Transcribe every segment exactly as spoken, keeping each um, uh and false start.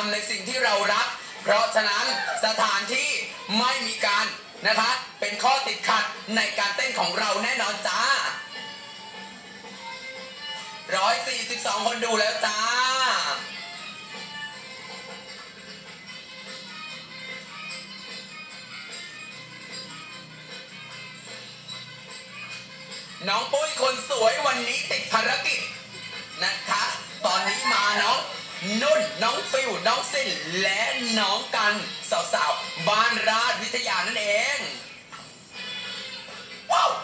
ำในสิ่งที่เรารักเพราะฉะนั้นสถานที่ไม่มีการนะคะเป็นข้อติดขัดในการเต้นของเราแน่นอนจ้าร้อยสี่สิบสองคนดูแล้วจ้าน้องปุ้ยคนสวยวันนี้ติดภารกิจนะคะตอนนี้มาน้องนุ่นน้องฟิวน้องซินและน้องกันสาวๆบ้านราชวิทยานั่นเองว้าว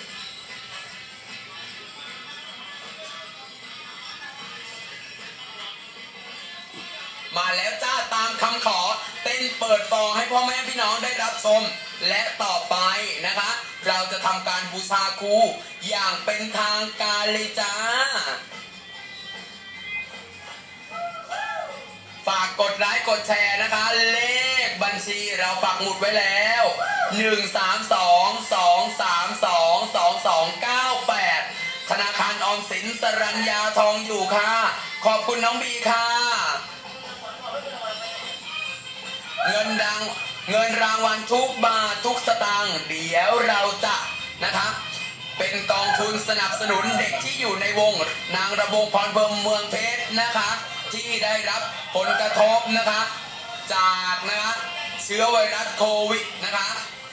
มาแล้วจ้าตามคำขอเต้นเปิดฟองให้พ่อแม่พี่น้องได้รับชมและต่อไปนะคะเราจะทำการบูชาครูอย่างเป็นทางการเลยจ้าฝากกดไลค์กดแชร์นะคะเลขบัญชีเราปักหมุดไว้แล้วหนึ่ง สาม สอง สอง สาม สอง สอง สอง เก้า แปดธนาคารออมสินสรัญญาทองอยู่ค่ะขอบคุณน้องบีค่ะเงินดังเงินรางวัลทุกบาททุกสตางค์เดี๋ยวเราจะนะคะเป็นกองทุนสนับสนุนเด็กที่อยู่ในวงนางระบงพรเพิ่มเมืองเพชรนะคะที่ได้รับผลกระทบนะคะจากนะคะเชื้อไวรัสโควิดนะคะ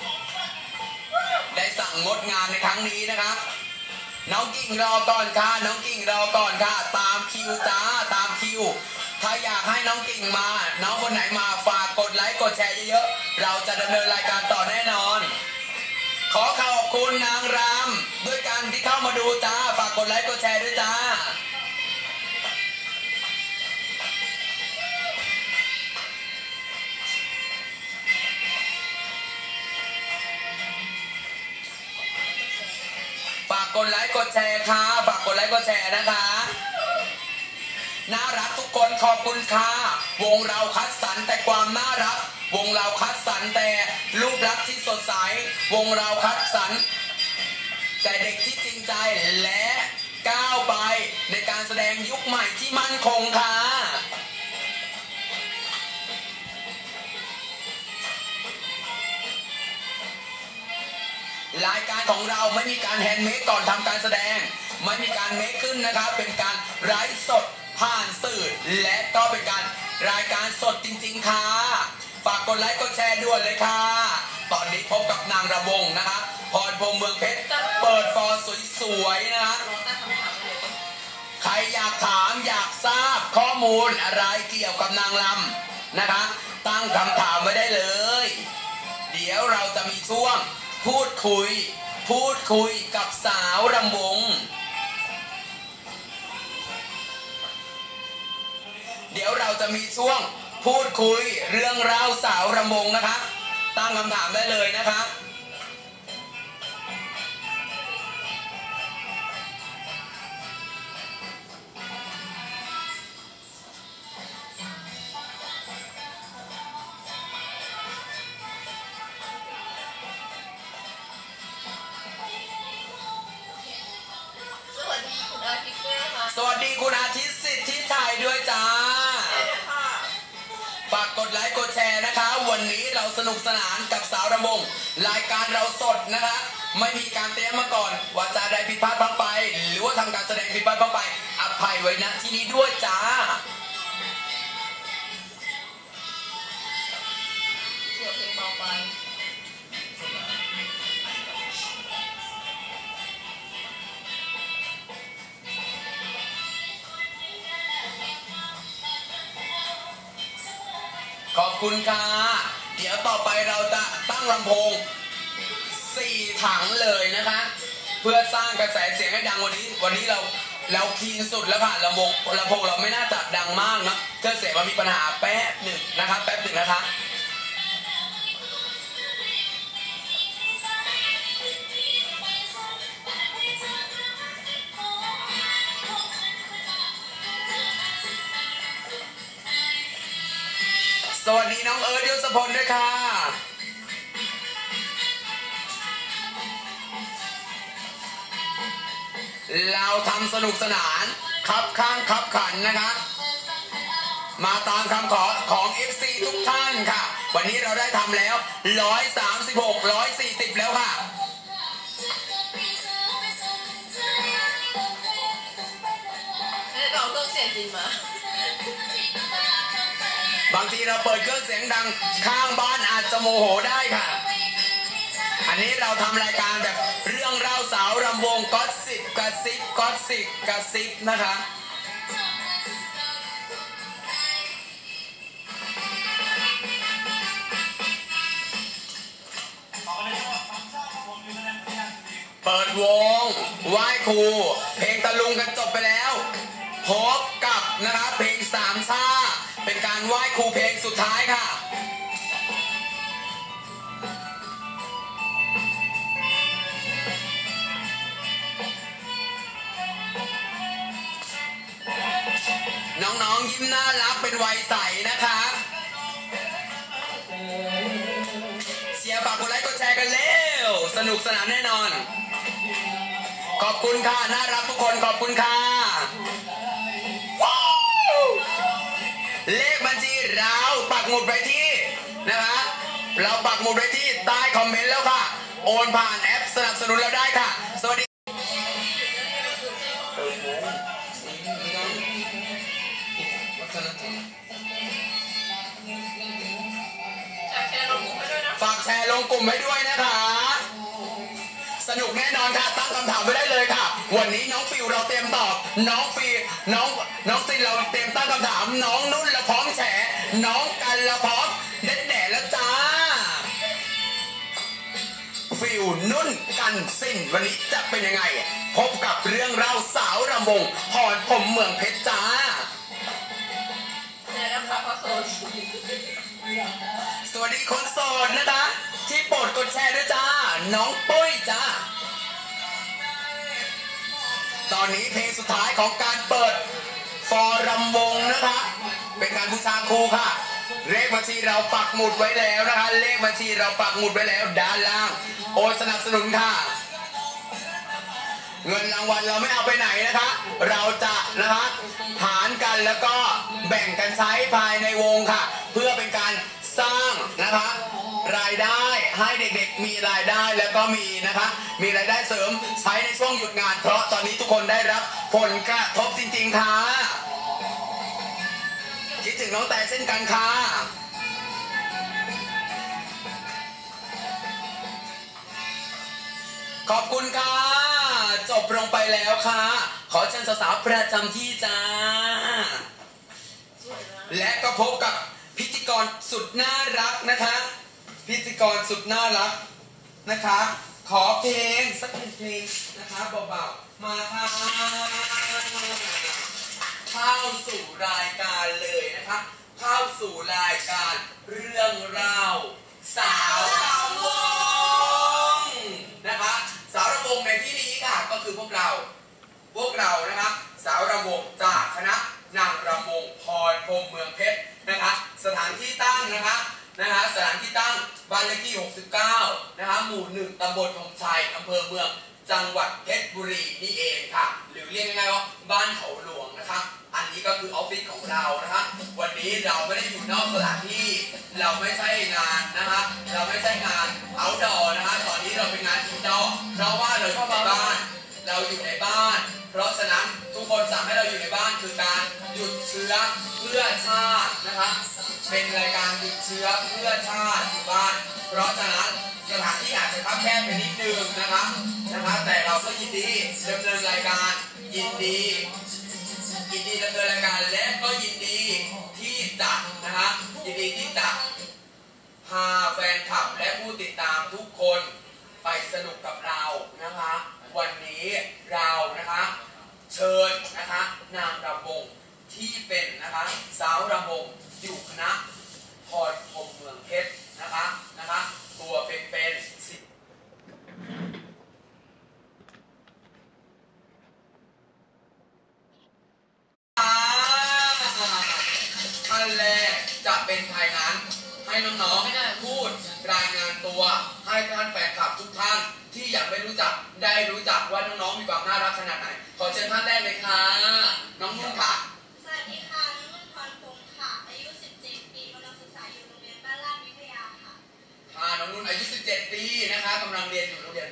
ได้สั่งงดงานในครั้งนี้นะคะน้องกิ่งรอก่อนค่ะน้องกิ่งรอก่อนค่ะตามคิวจ้าตามคิวถ้าอยากให้น้องกิ่งมาน้องคนไหนมาฝากกดไลค์กดแชร์เยอะๆเราจะดำเนินรายการต่อแน่นอนขอขอบคุณนางรำด้วยการที่เข้ามาดูจ้าฝากกดไลค์กดแชร์ด้วยจ้าฝากกดไลค์กดแชร์ค่ะฝากกดไลค์กดแชร์นะคะน่ารักทุกคนขอบคุณค่ะวงเราคัดสรรแต่ความน่ารักวงเราคัดสรรแต่รูปลักษณ์ที่สดใสวงเราคัดสรรแต่เด็กที่จริงใจและก้าวไปในการแสดงยุคใหม่ที่มั่นคงค่ะรายการของเราไม่มีการแฮนด์เมดก่อนทำการแสดงไม่มีการเมคขึ้นนะครับเป็นการไลฟ์สดผ่านสื่อและก็เป็นการรายการสดจริงๆค่ะฝากกดไลค์กดแชร์ด่วนเลยค่ะตอนนี้พบกับนางระวงนะคะพรพรหมเมืองเพชรเปิดฟอร์สวยๆนะคะใครอยากถามอยากทราบข้อมูลอะไรเกี่ยวกับนางรำนะคะตั้งคำถามไว้ได้เลยเดี๋ยวเราจะมีช่วงพูดคุยพูดคุยกับสาวรำวงเดี๋ยวเราจะมีช่วงพูดคุยเรื่องราวสาวรำวงนะคะตั้งคำถามได้เลยนะคะสวัสดีคุณอาทิตย์สิทธิชัยด้วยจ้าฝากกดไลค์กดแชร์นะคะวันนี้เราสนุกสนานกับสาวรำวงรายการเราสดนะคะไม่มีการเตรียมมาก่อนว่าจะได้ผิดพลาดพังไปหรือว่าทำการแสดงผิดพลาดพังไปอภัยไว้ณที่นี้ด้วยจ้าเสียงเพลงเบาไปขอบคุณค่ะเดี๋ยวต่อไปเราจะตั้งลำโพงสี่ถังเลยนะคะเพื่อสร้างกระแสเสียงให้ดังวันนี้วันนี้เราเราคีนสุดแล้วค่ะลำโพงลำโพงเราไม่น่าจะดังมากนะเครื่องเสียงมันมีปัญหาแป๊บหนึ่งนะคะแป๊บหนึ่งนะคะสวัสดีน้องเอิร์ธยศพลด้วยค่ะเราทำสนุกสนานคับข้างคับขันนะคะมาตามคำขอขทุกท่านค่ะ วันนี้เราได้ทำแล้วร้อยสามสิบหกร้อยสี่สิบแล้วค่ะเราต้องเสียงจริงมาบางทีเราเปิดเครื่องเสียงดังข้างบ้านอาจจะโมโหได้ค่ะอันนี้เราทำรายการแบบเรื่องเล่าสาวรำวงก็อตสิบกระซิบก็อตสิบกระซิบนะคะเปิดวงไหว้ครูเพลงตะลุงกันจบไปแล้วพบกับนะครับเพลงสามชาเป็นการไหว้ครูเพลงสุดท้ายค่ะน้องๆยิ้มน่ารักเป็นวัยใสนะคะเชียร์ฝากกดไลค์กดแชร์กันเร็วสนุกสนานแน่นอนขอบคุณค่ะน่ารักทุกคนขอบคุณค่ะเลขบัญชีเราปักหมุดไปที่นะคะเราปักหมุดไปที่ใต้คอมเมนต์แล้วค่ะโอนผ่านแอปสนับสนุนเราได้ค่ะสวัสดีฝากแชร์ลงกลุ่มให้ด้วยนะคะสนุกแน่นอนค่ะตั้งคำถามไว้ได้เลยค่ะวันนี้น้องฟิวเราเตรียมตอบน้องฟิวน้องน้องซินเราเตรียมตั้งคำถามน้องนุ่นเราพร้อมแฉน้องกันเราพร้อมเด็ดแหน่แล้วจ้าฟิวนุ่นกันซินวันนี้จะเป็นยังไงพบกับเรื่องเล่าสาวรำวงพรพรมเมืองเพชรจ้าสวัสดีคนโสดนะคะที่โปรดกดแชร์ด้วยจ้าน้องปุ้ยจ้าตอนนี้เพลงสุดท้ายของการเปิดฟอรัมวงนะคะเป็นการบูชาครูค่ะเลขบัญชีเราปักหมุดไว้แล้วนะคะเลขบัญชีเราปักหมุดไว้แล้วด้านล่างโอนสนับสนุนค่ะเงินรางวัลเราไม่เอาไปไหนนะคะเราจะนะคะหารกันแล้วก็แบ่งกันใช้ภายในวงค่ะเพื่อเป็นการสร้างนะคะรายได้ให้เด็กๆมีรายได้แล้วก็มีนะคะมีรายได้เสริมใช้ในช่วงหยุดงานเพราะตอนนี้ทุกคนได้รับผลกระทบจริงๆค่ะคิดถึงน้องแต่เช่นกันค่ะขอบคุณค่ะจบลงไปแล้วค่ะขอเชิญสาวๆประจำที่จ้าและก็พบกับพิธีกรสุดน่ารักนะคะพิธีกรสุดน่ารักนะคะขอเพลงสักหนึ่งเพลงนะคะเบาๆมาค่ะเข้าสู่รายการเลยนะคะเข้าสู่รายการเรื่องราวสาวรำวงนะคะสาวรำวงในที่นี้ค่ะก็คือพวกเราพวกเรานะคะสาวรำวงจากคณะนางรำวงพรพรมเมืองเพชรนะคะสถานที่ตั้งนะคะนะคะสถานที่ตั้งบ้านเลขที่หกสิบเก้านะคะหมู่หนึ่งตำบลธงชัยอำเภอเมืองจังหวัดเพชรบุรีนี่เองค่ะหรือเรียกง่ายๆว่าบ้านเขาหลวงนะคะอันนี้ก็คือออฟฟิศของเรานะคะวันนี้เราไม่ได้อยู่นอกสถานที่เราไม่ใช่งานนะคะเราไม่ใช่งานเอาท์ดอร์นะคะตอนนี้เราเป็นงานอินดอร์เพราะว่าเราอยู่ในบ้านเราอยู่ในบ้านเพราะฉะนั้นทุกคนสั่งให้เราอยู่ในบ้านคือการหยุดเชื้อเพื่อชาตินะคะเป็นรายการหยุดเชื้อเพื่อชาติอยู่บ้านเพราะฉะนั้นสถานที่อาจจะคับแคบไปนิดนึงนะคะนะคะแต่เราก็ยินดีดำเนินรายการยินดียินดีดำเนินรายการและก็ยินดีที่จะนะคะยินดีที่จะพาแฟนคลับและผู้ติดตามทุกคนไปสนุกกับเรานะคะวันนี้เรานะคะเชิญนะคะนางรำวงที่เป็นนะคะสาวรำวงอยู่คณะพรพรมเมืองเพชรนะคะนะคะตัวเป็นๆสิท่านแรกจะเป็นภายนั้นให้น้องๆพูดรายงานตัวให้ท่านแฟนคลับทุกท่านที่ยังไม่รู้จักได้รู้จักว่าน้องๆมีความน่ารักขนาดไหนขอเชิญท่านแรกเลยค่ะน้องนุ่นค่ะสวัสดีค่ะน้องนุ่นพรพงษ์ค่ะอายุสิบเจ็ดปีกำลังศึกษาอยู่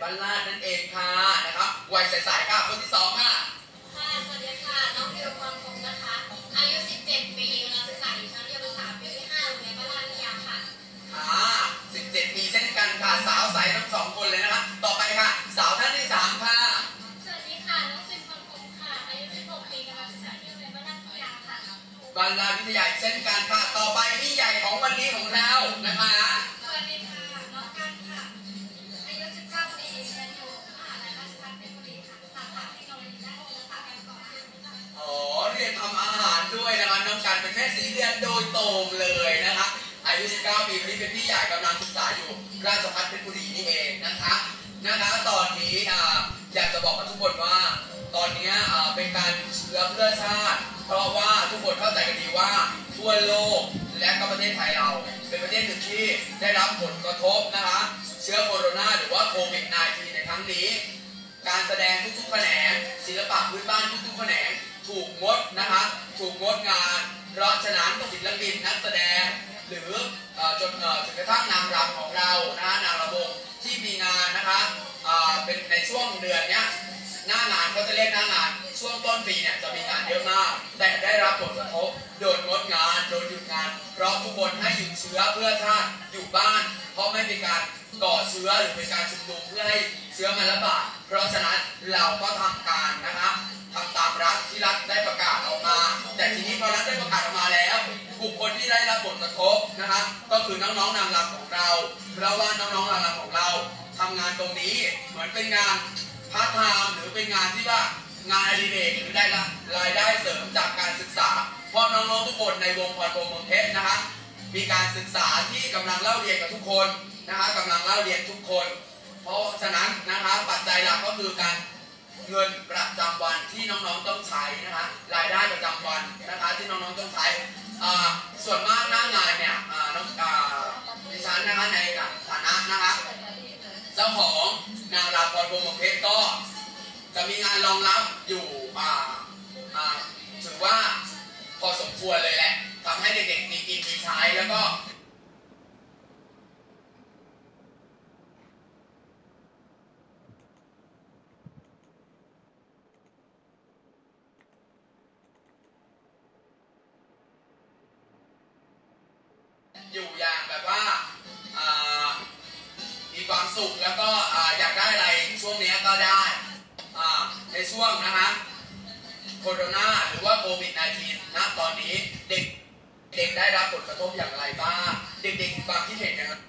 านลาดนั่นเองค่ะนะครับวัยใสๆค่ะคนที่สองค่ะค่ะสวัสดีค่ะน้องดิวพรพงศ์นะคะอายุสิบเจ็ดปีกำลังศึกษาอยู่ชั้นเรียนภาษาปีที่ห้าโรงเรียนบ้านลาดวิทยาค่ะอ่าสิบเจ็ดปีเช่นกันค่ะสาวใสทั้งสองคนเลยนะคะต่อไปค่ะสาวท่านที่สามค่ะสวัสดีค่ะน้องซิมพรพงศ์ค่ะอายุสิบหกปีกำลังศึกษาอยู่โรงเรียนบ้านลาดวิทยาค่ะบ้านลาดวิทยาเช่นกันค่ะต่อไปพี่ใหญ่ของวันนี้ของเรานะคะสวัสดีค่ะน้องกันค่ะอายุสิบเก้าปีเรียนอยู่มหาลัยราชภัฏเพชรบุรีค่ะสาขาเทคโนโลยีด้านศิลปะการก่อสร้างอ๋อเรียนทำอาหารด้วยนะคะน้องกันเป็นแม่สีเดือนโดยตรงเลยนะคะอายุสิบเก้าปีวันนี้เป็นพี่ใหญ่กำลังศึกษาอยู่ราชภัฏเพชรบุรีนี่เองนะคะนะคะตอนนี้อยากจะบอกกับทุกคนว่าตอนนี้เป็นการเชื้อเพื่อชาติเพราะว่าทุกคนเข้าใจกันดีว่าทั่วโลกและก็ประเทศไทยเราเป็นประเทศหนึ่งที่ได้รับผลกระทบนะคะเชื้อโคโรนาหรือว่าโควิด สิบเก้า ในครั้งนี้การแสดงทุกๆแขนงศิลปะพื้นบ้านทุกๆแขนงถูกงดนะคะถูกงดงานเพราะฉะนั้นศิลปินนักแสดงหรือจนจนกระทั่งนางรำของเรานะนางรำวงที่มีงานนะคะเป็นในช่วงเดือนนี้หน้างานเขาจะเรียกหน้างานช่วงต้นปีเนี่ยจะมีงานเยอะมากแต่ได้รับผลกระทบโดนงดงานโดนหยุดงานเพราะทุกคนให้หยุดเชื้อเพื่อชาติอยู่บ้านเพราะไม่เป็นการก่อเชื้อหรือเป็นการชุมนุมเพื่อให้เชื้อมันระบาดเพราะฉะนั้นเราก็ทำการนะคะทำตามรัฐที่รัฐได้ประกาศออกมาแต่ทีนี้พอรัฐได้ประกาศออกมาแล้วบุคคลที่ได้รับผลกระทบนะคะก็คือน้องๆนางรำของเราเพราะว่าน้องๆนางรำของเราทำงานตรงนี้เหมือนเป็นงานพาร์ทไทม์หรือเป็นงานที่ว่างานอดิเรกหรือได้รายได้เสริมจากการศึกษาเพราะน้องๆทุกคนในวงพรพรหมเมืองเพชรนะคะมีการศึกษาที่กำลังเล่าเรียนกับทุกคนนะคะกำลังเล่าเรียนทุกคนเพราะฉะนั้นนะคะปัจจัยหลักก็คือการเงินประจำวันที่น้องๆต้องใช้นะคะรายได้ประจำวันนะคะที่น้องๆต้องใช้ส่วนมากหน้างานเนี่ยน้องดิฉันนะคะในฐานะนะคะเจ้าของนางรำพรพรหมเมืองเพชรก็จะมีงานรองรับอยู่ถือว่าพอสมควรเลยแหละทำให้เด็กๆมีกินมีใช้แล้วก็อยู่อย่างแบบว่ามีความสุขแล้วก็อยากได้อะไรช่วงนี้ก็ได้ในช่วงนะคะโคโรนาหรือว่าโควิด สิบเก้า ณตอนนี้เด็กเด็กได้รับผลกระทบอย่างไรบ้างเด็กๆความคิดเห็นอย่าง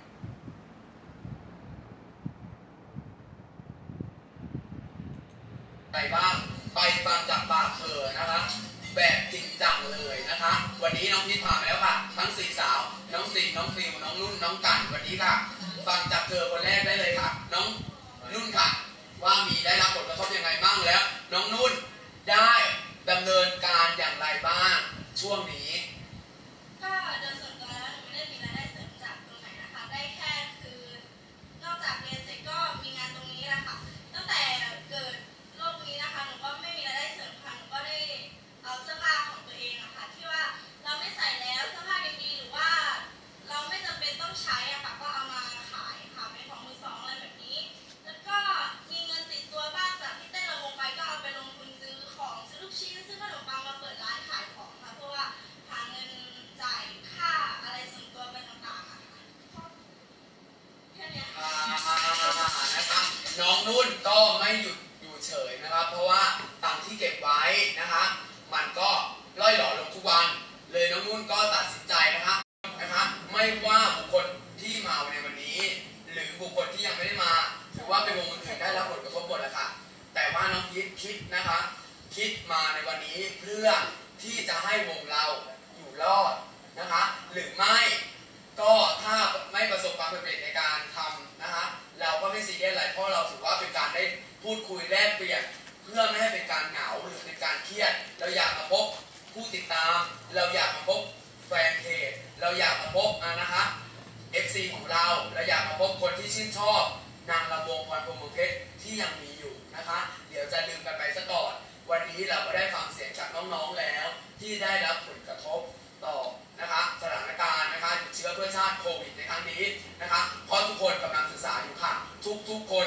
ไรบ้างไปฟังจากปากเธอนะคะแบบจริงจังเลยนะคะวันนี้น้องพิธพามาแล้วค่ะทั้งสี่สาวน้องสิงน้องฟิวน้องนุ่นน้องกันวันนี้ค่ะฟังจากเธอคนแรกได้เลยค่ะน้องนุ่นค่ะว่ามีได้รับผลกระทบยังไงบ้างแล้วน้องนุ่นได้ดำเนินการอย่างไรบ้างช่วงนี้ก็โดยส่วนตัวแล้วหนูไม่ได้มีรายได้เสริมจากตรงไหนนะคะได้แค่คือนอกจากเรียนเสร็จก็มีงานตรงนี้แหละค่ะตั้งแต่เกิดโรคนี้นะคะหนูก็ไม่มีรายได้เสริมค่ะหนูก็ได้เอาเสื้อผ้าของตัวเองอะค่ะที่ว่าเราไม่ใส่แล้วเสื้อผ้าดีๆหรือว่าเราไม่จำเป็นต้องใช้อะค่ะก็เอามาขายค่ะเป็นของมือสองอะไรแบบนี้แล้วก็มีเงินติดตัวบ้างจากที่เต้นระวงไปก็เอาไปลงทุนซื้อของซื้อลูกชิ้นซื้อขนมปังมาเปิดร้านขายของค่ะเพราะว่าหาเงินจ่ายค่าอะไรส่วนตัวไปต่างๆค่ะแค่นี้ค่ะนะคะน้องนุ่นก็ไม่หยุดอยู่เฉยนะครับเพราะว่าตังค์ที่เก็บไว้นะคะมันก็ล่อยหล่อลงทุกวันเลยน้องนุ่นก็ตัดสินใจนะคะนะคะไม่ว่าบุคคลที่มาในวันนี้หรือบุคคลที่ยังไม่ได้มาถือว่าเป็นวงอื่นได้รับผลกระทบหมดแล้วค่ะแต่ว่าน้องคิดคิดนะคะคิดมาในวันนี้เพื่อที่จะให้วงเราอยู่รอดนะคะหรือไม่ก็ถ้าไม่ประสบความสำเร็จในการทำนะคะเราก็ไม่ซีเรียสอะไรเพราะเราถือว่าเป็นการได้พูดคุยแลกเปลี่ยนเพื่อไม่ให้เป็นการเหงาหรือเป็นการเครียดเราอยากมาพบผู้ติดตามเราอยากมาพบแฟนเพจเราอยากมาพบนะคะ เอฟ ซี ของเราเราอยากมาพบคนที่ชื่นชอบนางรำวงพรพรหมเมืองเพชรที่ยังมีอยู่นะคะเดี๋ยวจะลืมกันไปซะก่อนวันนี้เราก็ได้ฟังเสียงจากน้องๆแล้วที่ได้รับผลกระทบต่อนะคะสถานการณ์นะคะเชื้อเพื่อชาติโควิดในครั้งนี้นะคะเพราะทุกคนกำลังศึกษาอยู่ค่ะทุกๆคนใช้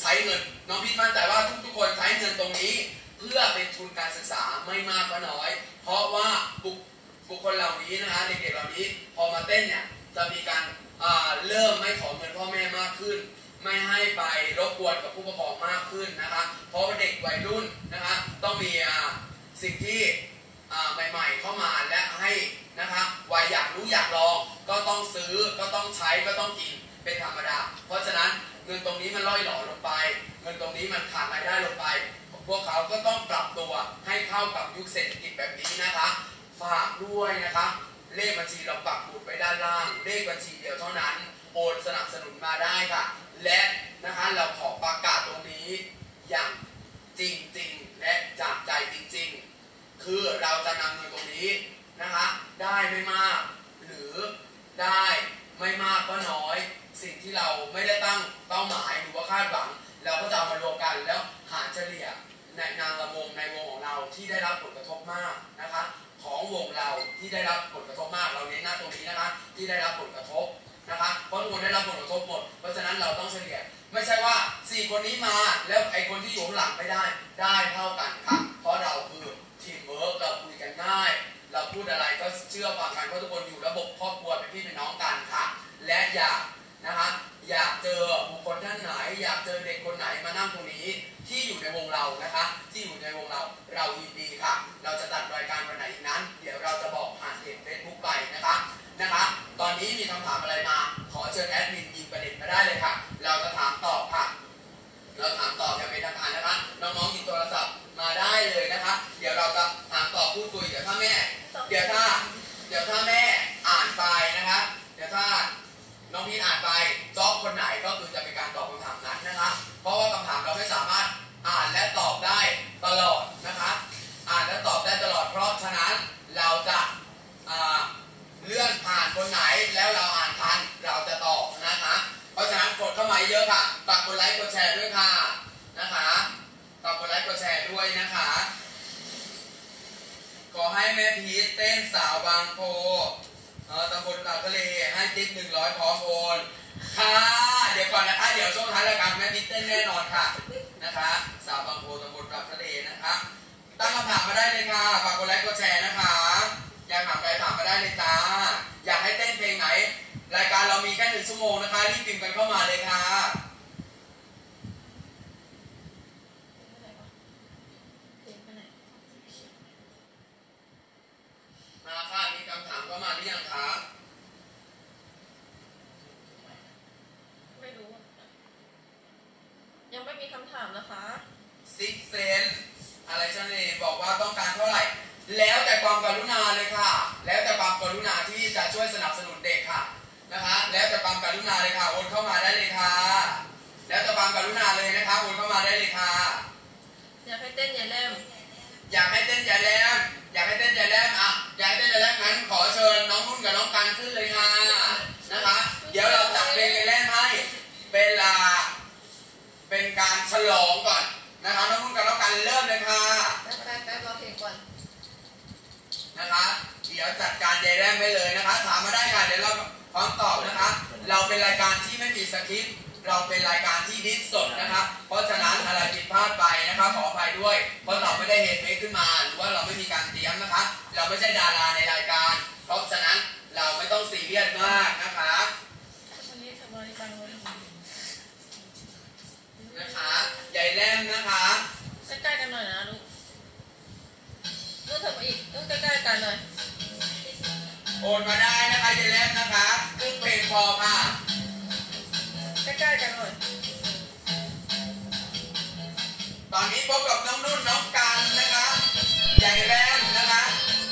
ช้เงินน้องพี่มั่นใจว่าทุกๆคนใช้เงินตรงนี้เพื่อเป็นทุนการศึกษาไม่มากก็น้อย เพราะว่าบุคบุคคลเหล่านี้นะคะเด็กๆเหล่านี้พอมาเต้นเนี่ยจะมีการเริ่มไม่ขอเงินพ่อแม่มากขึ้นไม่ให้ไปรบกวนกับผู้ปกครองมากขึ้นนะคะเพราะว่าเด็กวัยรุ่นนะคะต้องมีสิ่งที่ใหม่ๆเข้ามาและให้นะคะวัยอยากรู้อยากลองก็ต้องซื้อก็ต้องใช้ก็ต้องกินเป็นธรรมดาเพราะฉะนั้นเงินตรงนี้มันล่อยหล่อลงไปเงินตรงนี้มันขาดรายได้ลงไปพวกเขาก็ต้องปรับตัวให้เข้ากับยุคเศรษฐกิจแบบนี้นะคะฝากด้วยนะคะเลขบัญชีเราปักหมุดไว้ด้านล่างเลขบัญชีเดียวเท่านั้นโอนสนับสนุนมาได้ค่ะและนะคะเราขอประกาศตรงนี้อย่างจริงๆและจากใจจริงๆคือเราจะนำเงินตรงนี้นะคะได้ไม่มากหรือได้ไม่มากก็น้อยสิ่งที่เราไม่ได้ตั้งเป้าหมายหรือว่าคาดหวังเราก็จะเอามารวมกันแล้วหารเฉลี่ยในนางละวงในวงของเราที่ได้รับผลกระทบมากนะคะของวงเราที่ได้รับผลกระทบมากเราเน้นหน้าตรงนี้นะคะที่ได้รับผลกระทบนะคะเพราะทุกคนได้รับผลกระทบหมดเพราะฉะนั้นเราต้องเฉลี่ยไม่ใช่ว่าสี่คนนี้มาแล้วไอ้คนที่อยู่ข้างหลังไม่ได้ได้เท่ากันค่ะเพราะเราคือทีมเวิร์กเราคุยกันง่ายเราพูดอะไรก็เชื่อฟังกันเพราะทุกคนอยู่ระบบครอบครัวเป็นพี่เป็นน้องกันค่ะและอยากนะคะอยากเจอบุคคลท่านไหนอยากเจอเด็กคนไหนมานั่งตรงนี้ที่อยู่ในวงเรานะคะที่อยู่ในวงเราเรายินดีค่ะเราจะจัดรายการวันไหนอีกนั้นเดี๋ยวเราจะบอกผ่านเพจเฟซบุ๊กไปนะคะนะคะตอนนี้มีคำถามอะไรมาขอเชิญแอดมินยิงประเด็นมาได้เลยค่ะเราจะถามตอบค่ะเราถามตอบอย่างเป็นทางการนะคะน้องๆหยิบโทรศัพท์มาได้เลยนะคะเดี๋ยวเราจะถามตอบพูดคุยเดี๋ยวถ้าแม่เดี๋ยวถ้าเดี๋ยวถ้าแม่อ่านไปนะคะเดี๋ยวถ้าน้องพีทอ่านไปจ๊อบคนไหนก็คือจะเป็นการตอบคำถามนั้นนะคะเพราะว่าคำถามเราไม่สามารถอ่านและตอบได้ตลอดนะคะอ่านและตอบได้ตลอดเพราะฉะนั้นเราจะเลื่อนผ่านคนไหนแล้วเราอ่านทันเราจะตอบนะคะเพราะฉะนั้นกดเข้ามาเยอะค่ะฝากกดไลค์กดแชร์ด้วยค่ะนะคะฝากกดไลค์กดแชร์ด้วยนะคะขอให้แม่พีทเต้นสาวบางโพเออตำบลปากทะเลให้ติ๊บหนึ่งร้อยพร้อมโอนค่ะเดี๋ยวก่อนนะคะเดี๋ยวช่วงท้ายรายการแม่พีทเต้นแน่นอนค่ะนะคะสาวบางโพตำบลปากทะเลนะคะตั้งคำถามมาได้เลยค่ะฝากกดไลค์กดแชร์นะคะอยากถามอะไรถามมาได้เลยจ้าอยากให้เต้นเพลงไหนรายการเรามีแค่หนึ่งชั่วโมงนะคะรีบพิมพ์กันเข้ามาเลยค่ะมาค่ะมีคำถามเข้ามาหรือยังคะไม่รู้ยังไม่มีคำถามนะคะซิกเซนอะไรชนเองบอกว่าต้องการเท่าไหร่แล้วแต่ความกรุณาเลยค่ะแล้วแต่ความกรุณาที่จะช่วยสนับสนุนเด็กค่ะนะคะแล้วแต่ความกรุณาเลยค่ะโอนเข้ามาได้เลยค่ะแล้วแต่ความกรุณาเลยนะคะโอนเข้ามาได้เลยค่ะอยากให้เต้นยายแลมอยากให้เต้นยายแลมอยากให้เต้นยายแลมอ่ะอยากให้เต้นยายแลมงั้นขอเชิญน้องนุ่นกับน้องกันขึ้นเลยค่ะนะคะเดี๋ยวเราจัดเพลงยายแลมให้เป็นลาเป็นการฉลองก่อนนะคะน้องนุ่นกับน้องกันเริ่มเลยค่ะแป๊บแป๊บแป๊บรอเพลงก่อนนะคะเดี๋ยวจัดการยายแลมไปเลยนะคะถามมาได้ค่ะเดี๋ยวเราพร้อมตอบนะคะเราเป็นรายการที่ไม่มีสคริปต์เราเป็นรายการที่ดิสสดนะคะเพราะฉะนั้นอะไรผิดพลาดไปนะคะขออภัยด้วยเพราะเราไม่ได้เห็นเมคขึ้นมาหรือว่าเราไม่มีการเตรียมนะคะเราไม่ใช่ดาราในรายการเพราะฉะนั้นเราไม่ต้องซีเรียสมากนะคะนะคะยายแลมนะคะใกล้ๆกันหน่อยนะลูกลูกเถอะมาอีกลูกใกล้ๆกันหน่อยโอนมาได้นะคะยายแลมนะคะครึ่งเพลงพอค่ะใกล้ๆกันหน่อยตอนนี้พบกับน้องนุ่นน้องกันนะคะยายแลมนะคะ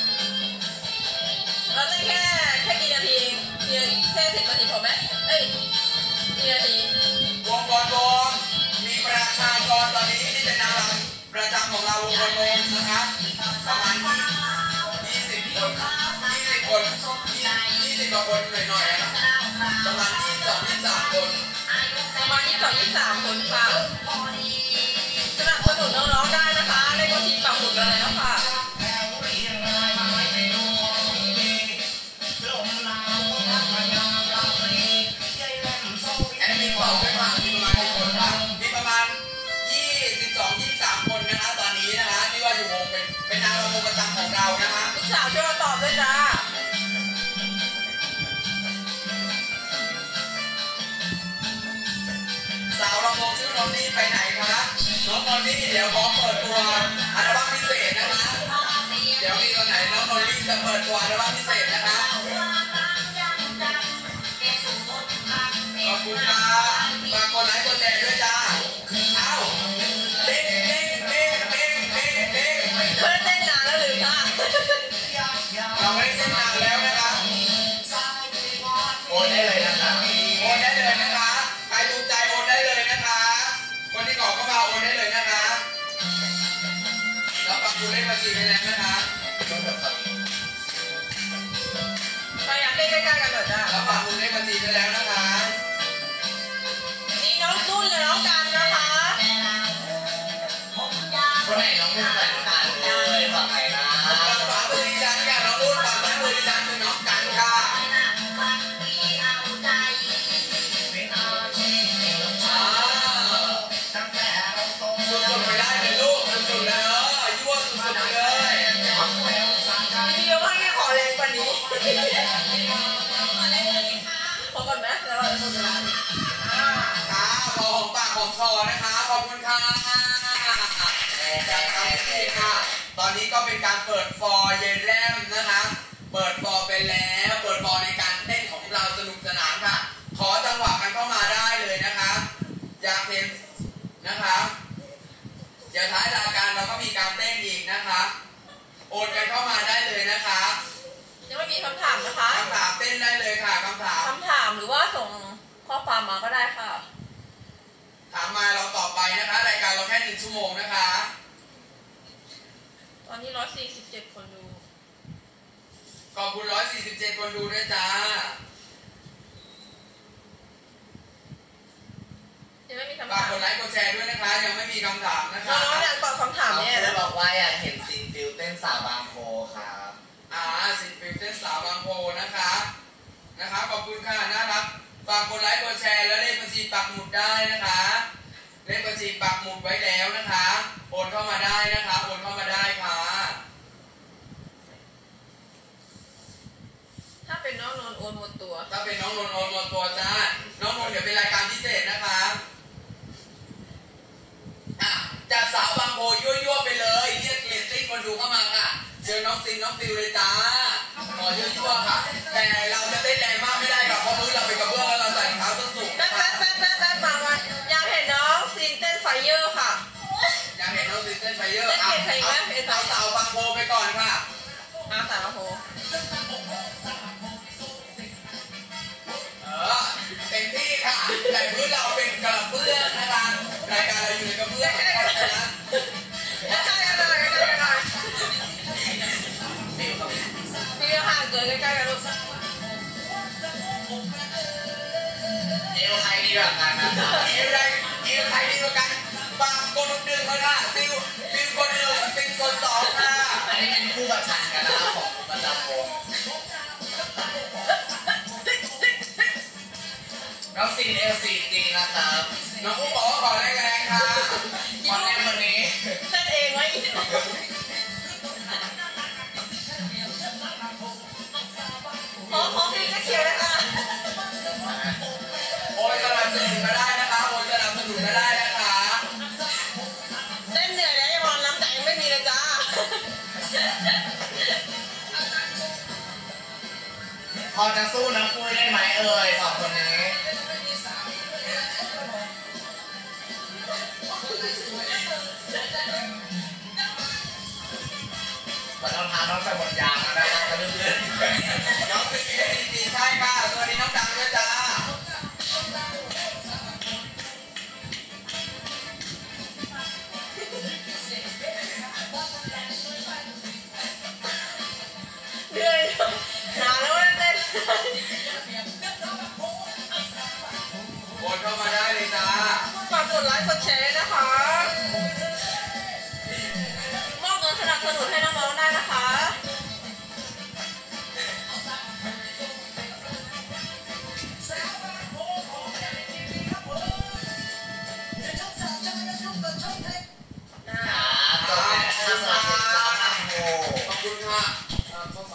เราเต้นแค่แค่กี่นาทีเพียงแค่สิบนาทีพอไหมเอ้ยกี่นาทีวงบอลวงมีประชากรตอนนี้ที่เป็นนางรำประจำของเราวงบอลวงนะคะประมาณยี่สิบคนยี่สิบคนยี่สิบกว่าคนหน่อยๆนะครับประมาณยี่สิบสองยี่สิบสามคนประมาณยี่สิบสองยี่สิบสามคนค่ะสนับสนุนน้องๆได้นะคะเลขบัญชีปักหมุดกันแล้วค่ะแอดมินบอกด้วยค่ะมีประมาณกี่คนครับมีประมาณาวช่วยมาตอบด้วยจ้าสาวลำวงชื่อนนนี่ไปไหนคะน้องนนนี่เดี๋ยวขอเปิดตัวอัลบั้มพิเศษนะคะเดี๋ยวมีวันไหนน้องนนนี่จะเปิดตัวอัลบั้มพิเศษนะคะขอบคุณค่ะฝากกดไลค์กดแชร์ด้วยจ้าเอ้าเด้งเด้งเด้งเด้งเด้งเด้งเพื่อนเต้นนานแล้วหรือคะเราไม่ได้เต้นนานแล้วนะคะโอนได้เลยนะคะโอนได้เลยนะคะใครถูกใจโอนได้เลยนะคะคนที่ขอเข้ามาโอนได้เลยนะคะแล้วปักคุณเลขบัญชีไปแล้วนะคะใครอยากเต้นใกล้ๆกันหน่อยจ้าแล้วปักคุณเลขบัญชีไปแล้วนะคะนี่น้องตุ้นกับน้องกันนะคะคนไหนน้องนุ่นใส่น้ำตาลเลยฝากใครนะฝากฝากมือดิฉันค่ะน้องรุ่นฝากซ้ายมือดิฉันคือน้องกันค่ะอ่าสุดๆไปได้เลยลูกสุดๆเลยยั่วสุดๆเลยมีเยอะมากที่ขอแรงกว่านี้ขอก่อนไหมแล้วเราจะหมดเวลาอ่าค่ะพอหอมปากหอมคอนะคะขอบคุณค่ะจากคำนี้ค่ะตอนนี้ก็เป็นการเปิดฟอร์เย็นแลมนะคะเปิดฟอร์ไปแล้วเปิดฟอร์ในการเต้นของเราสนุกสนานค่ะขอจังหวะกันเข้ามาได้เลยนะคะอยากเห็นนะคะเดี๋ยวท้ายรายการเราก็มีการเต้นอีกนะคะโอนกันเข้ามาได้เลยนะคะยังไม่มีคำถามนะคะคำถามเต้นได้เลยค่ะคำถามคำถามหรือว่าส่งข้อความมาก็ได้ค่ะถามมาเราตอบไปนะคะรายการเราแค่หนึ่งชั่วโมงนะคะตอนนี้ร้อยสี่สิบเจ็ดคนดูขอบคุณหนึ่งร้อยสี่สิบเจ็ดคนดูด้วยจ้ายังไม่มีคำฝากถามกดไลค์กดแชร์ด้วยนะคะ ยังไม่มีคำถามนะคะน้องๆอยากตอบคำถามน้องเนี่ยนุ่นนะบอกว่าอยากเห็นซีนฟิลเต้นสาวบางโพครับอ่าสิบฟิลเต้นสาวบางโพนะคะนะคะขอบคุณค่ะน่ารักฝากกดไลค์กดแชร์แล้วเลขบัญชีปักหมุดได้นะคะเลขบัญชีปักหมุดไว้แล้วนะคะโอนเข้ามาได้นะคะโอนเข้ามาได้ค่ะถ้าเป็นน้องนนท์โอนหมดตัวถ้าเป็นน้องนนท์โอนหมดตัวจ้าน้องนนท์เดี๋ยวเป็นรายการพิเศษนะคะอ่ะจากสาวบางโพยั่วๆไปเลยเรียกเรตติ้งคนดูเข้ามาค่ะเชิญน้องซินน้องติวเลยจ้าขอยั่วๆค่ะ แต่เราจะเต้นแรงมากไม่ได้ค่ะเพราะพื้นเราเป็นกระเบื้องแล้วเราใส่รองเท้าส้นสูงแป๊บแป๊บแป๊บแป๊บแป๊บมามาอยากเห็นน้องซินเต้นไฟเยอร์ค่ะอยากเห็นน้องซินเต้นไฟเยอะเต้นเพลงใครบ้างเพลงใครเอาสาวบางโพไปก่อนค่ะอาสามโหเออเต็มที่ค่ะแต่พื้นเราเป็นกระเบื้องนะคะรายการเราอยู่ในกระเบื้องนะใกล้ๆกันหน่อยใกล้ๆกันหน่อยพี่ห่างเกินใกล้ๆกันลูกเอวใครดีแบบนั้นนะครับเอวใดเอวใครดีกว่ากันฝากกดหนึ่งเลยค่ะซิวซิวกดหนึ่งซิวกดสองค่ะอันนี้เป็นคู่ประชันกันนะครับของประจำวงน้องซีนเอลซีจริงนะครับน้องผู้บอกว่าขอแรงแรงค่ะตอนแรกวันนี้เต้นเองไว้อีกขอขอพี่จะเขียวนะคะโอยสนับสนุนมาได้นะคะโอยสนับสนุนมาได้นะคะเต้นเหนื่อยแล้วยังนอนน้ำแต่ยังไม่มีเลยจ้าพอจะสู้น้องปุ้ยได้ไหมเอ่ยสองคนนี้บัดรองเท้าน้องใส่หมดยางแล้วนะครับจะลื่นๆน้องซิวเอดีใช่ค่ะสวัสดีน้องดังด้วยจ้าเหนื่อยนานแล้วไม่ได้เต้นโอนเข้ามาได้เลยจ้าฝากกดไลค์กดแชร์นะคะมอบเงินสนับสนุนให้น้องๆได้นะคะครับจบแล้วนะครับสำหรับสาวบางโพขอบคุณค่ะเอ่อ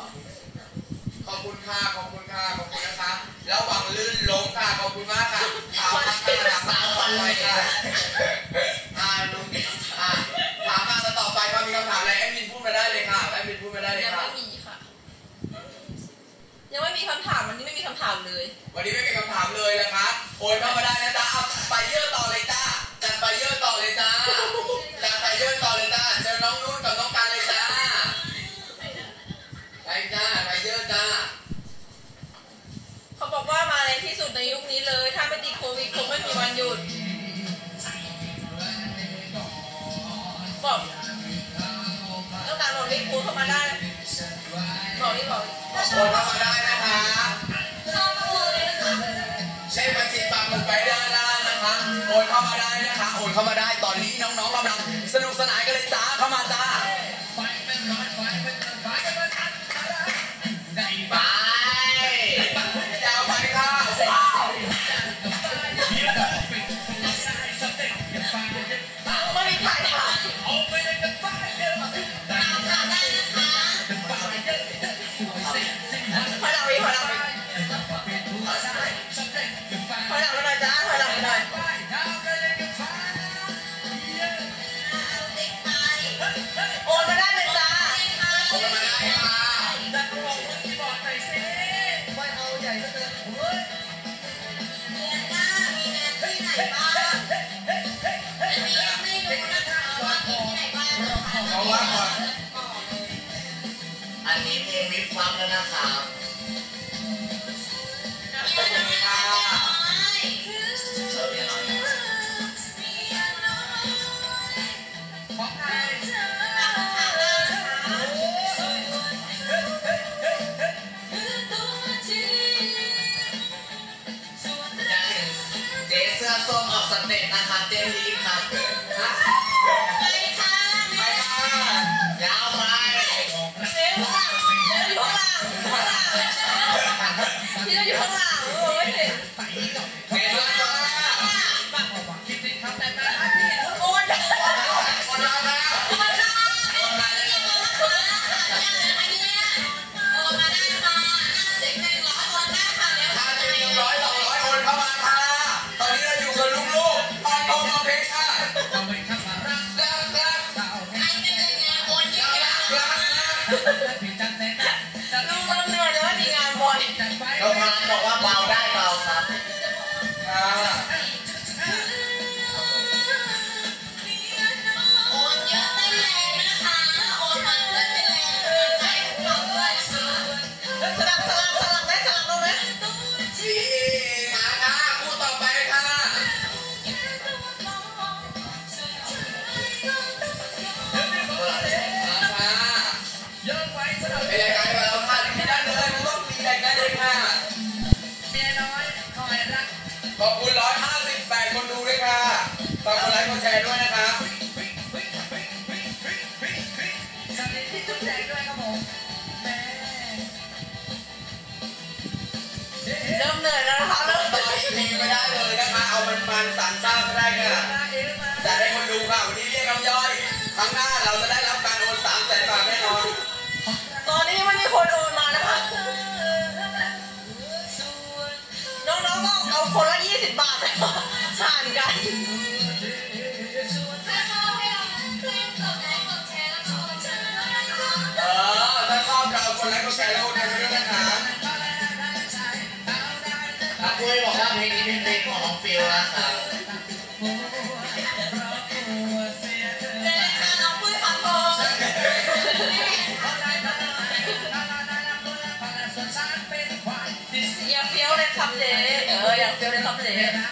ค่ะขอบคุณนะคะระวังลื่นล้มค่ะขอบคุณมากค่ะถามมาค่ะถามมาต่อไปค่ะอ่าลุงอ่าถามมาต่อไปก็มีคำถามอะไรแอดมินพูดมาได้เลยค่ะแอดมินพูดมาได้เลยยังค่ะไม่มีค่ะ ยังไม่มีคำถามวันนี้ไม่มีคำถามเลยวันนี้ไม่มีคำถามเลยนะคะโอนเข้ามาได้นะจ๊ะเอาไปเยอะต่อเลยจ้าจัดไปเยอะต่อเลยจ้าจัดไปเยอะต่อเลยจ้าเจอน้องนุ่นกับน้องกันเลยจ้าไปจ้าไปเยอะจ้าเขาบอกว่ามาในที่สุดในยุคนี้เลย ถ้าไม่ติดโควิดคงไม่มีวันหยุด บอกต้องการบอกรีบพูดเข้ามาได้ บอกรีบบอกโอนเข้ามาได้นะคะชอบเลยนะคะเลขบัญชีปากหมุดไปด้านล่างนะคะโอนเข้ามาได้นะคะโอนเข้ามาได้ตอนนี้น้องๆกำลังสนุกสนานกันเลยจ้าเข้ามาจ้าไปยาวไปค่ะว้าวไม่มีใครถามตามหาได้นะคะถอยหลังอีกถอยหลังอีกถอยหลังมาหน่อยจ้าถอยหลังมาหน่อยติ๊กไปโอนมาได้เลยจ้าโอนมาได้ค่ะเดือนหน้ามีงานที่ไหนบ้างอันนี้ยังไม่รู้นะคะว่ามีที่ไหนบ้างนะคะเพราะว่าก่อนอันนี้มีวิบวับแล้วนะครับขอบคุณค่ะเชิญเรียนหน่อยนะครับของใครตามหาได้นะคะเจ๊เสื้อส้มออกสเต็ปนะคะเจมลีครับไปค่ะไปค่ะยาวไปเร็วข้างหลังเร็วอยู่ข้างหลังข้างหลังพี่เราอยู่ข้างหลังโอ้ยเห็นเก่งมากจ้าโอนได้โอนมาแล้วโอนได้โอนมาได้นะคะอันนี้โอนมาได้ค่ะห้าสิบหนึ่งร้อยโอนได้ค่ะเดี๋ยวห้าสิบหนึ่งร้อยสองร้อยโอนเข้ามาค่ะตอนนี้เราอยู่กับลูกๆตอนโตมาเพชรค่ะรักรักไอ้เป็นยังไงโอนเยอะรักรักลูกเริ่มเหนื่อยแล้วมีงานบ่อยน้องพานบอกว่าเบาได้เบาครับค่ะโอนเยอะได้แรงนะคะโอนมาเรื่อยเป็นแรงใจของเราด้วยนะคะสลับสลับสลับไหมสลับลงไหมจีมาค่ะพูดต่อไปค่ะมาค่ะเป็นรายการของเราค่ะที่ด้านเลยมันต้องมีรายการเลยค่ะขอบคุณร้อยห้าสิบแปดคนดูด้วยค่ะฝากกดไลค์กดแชร์ด้วยนะคะเริ่มเหนื่อยแล้วนะคะเริ่มต่ออีพีไม่ได้เลยนะคะ เอามันมันๆสารสร้างก็ได้ค่ะจะได้คนดูค่ะ วันนี้เรียกน้ำย่อย ครั้งหน้าเราจะได้รับการโอนสามแสนบาทแน่นอนตอนนี้ไม่มีคนโอนมานะคะน้องๆก็เอาคนละยี่สิบบาทไปผ่านกันถ้าชอบให้เราเล่นกดไลค์กดแชร์แล้วก็โอนเชิญด้วยนะคะเออ ถ้าชอบจะเอาคนไลค์กดแชร์แล้วโอนกันไปด้วยนะคะอาปุ้ยบอกว่าเพลงนี้เป็นเพลงของน้องฟิลนะครับเจอค่ะน้องปุ้ยขอโทษอย่าเฟี้ยวเลยครับเจ๊เอออย่าเฟี้ยวเลยครับเจ๊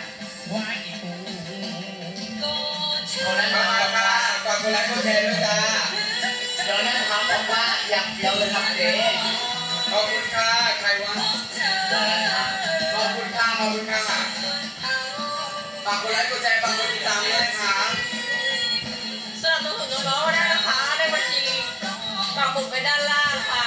คนนั้นมาถามค่ะฝากกดไลค์กดแชร์ด้วยจ้าเดี๋ยวนั้นถามบอกว่าอยากเดียวเลยครับเจ๊ขอบคุณค่ะ ใครวะเดี๋ยวนั้นครับขอบคุณค่ะ ขอบคุณค่ะฝากกดไลค์กดแชร์ฝากกดติดตามด้วยนะคะสนับสนุนน้องๆได้นะคะในบัญชีปักหมุดไว้ด้านล่างค่ะ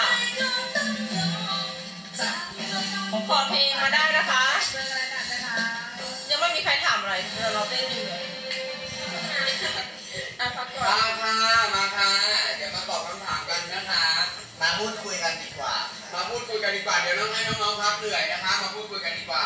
ขอเพลงมาได้นะคะ ยังไม่มีใครถามอะไรเดี๋ยวเราเต้นอยู่เลยอ่ะพักก่อนมาค่ะ มาค่ะ เดี๋ยวมาตอบคำถามกันนะคะมาพูดคุยกันดีกว่ามาพูดคุคุยกันดีกว่าเดี๋ยวน้องให้น้องๆพักเหนื่อยนะคะมาพูดคุยกันดีกว่า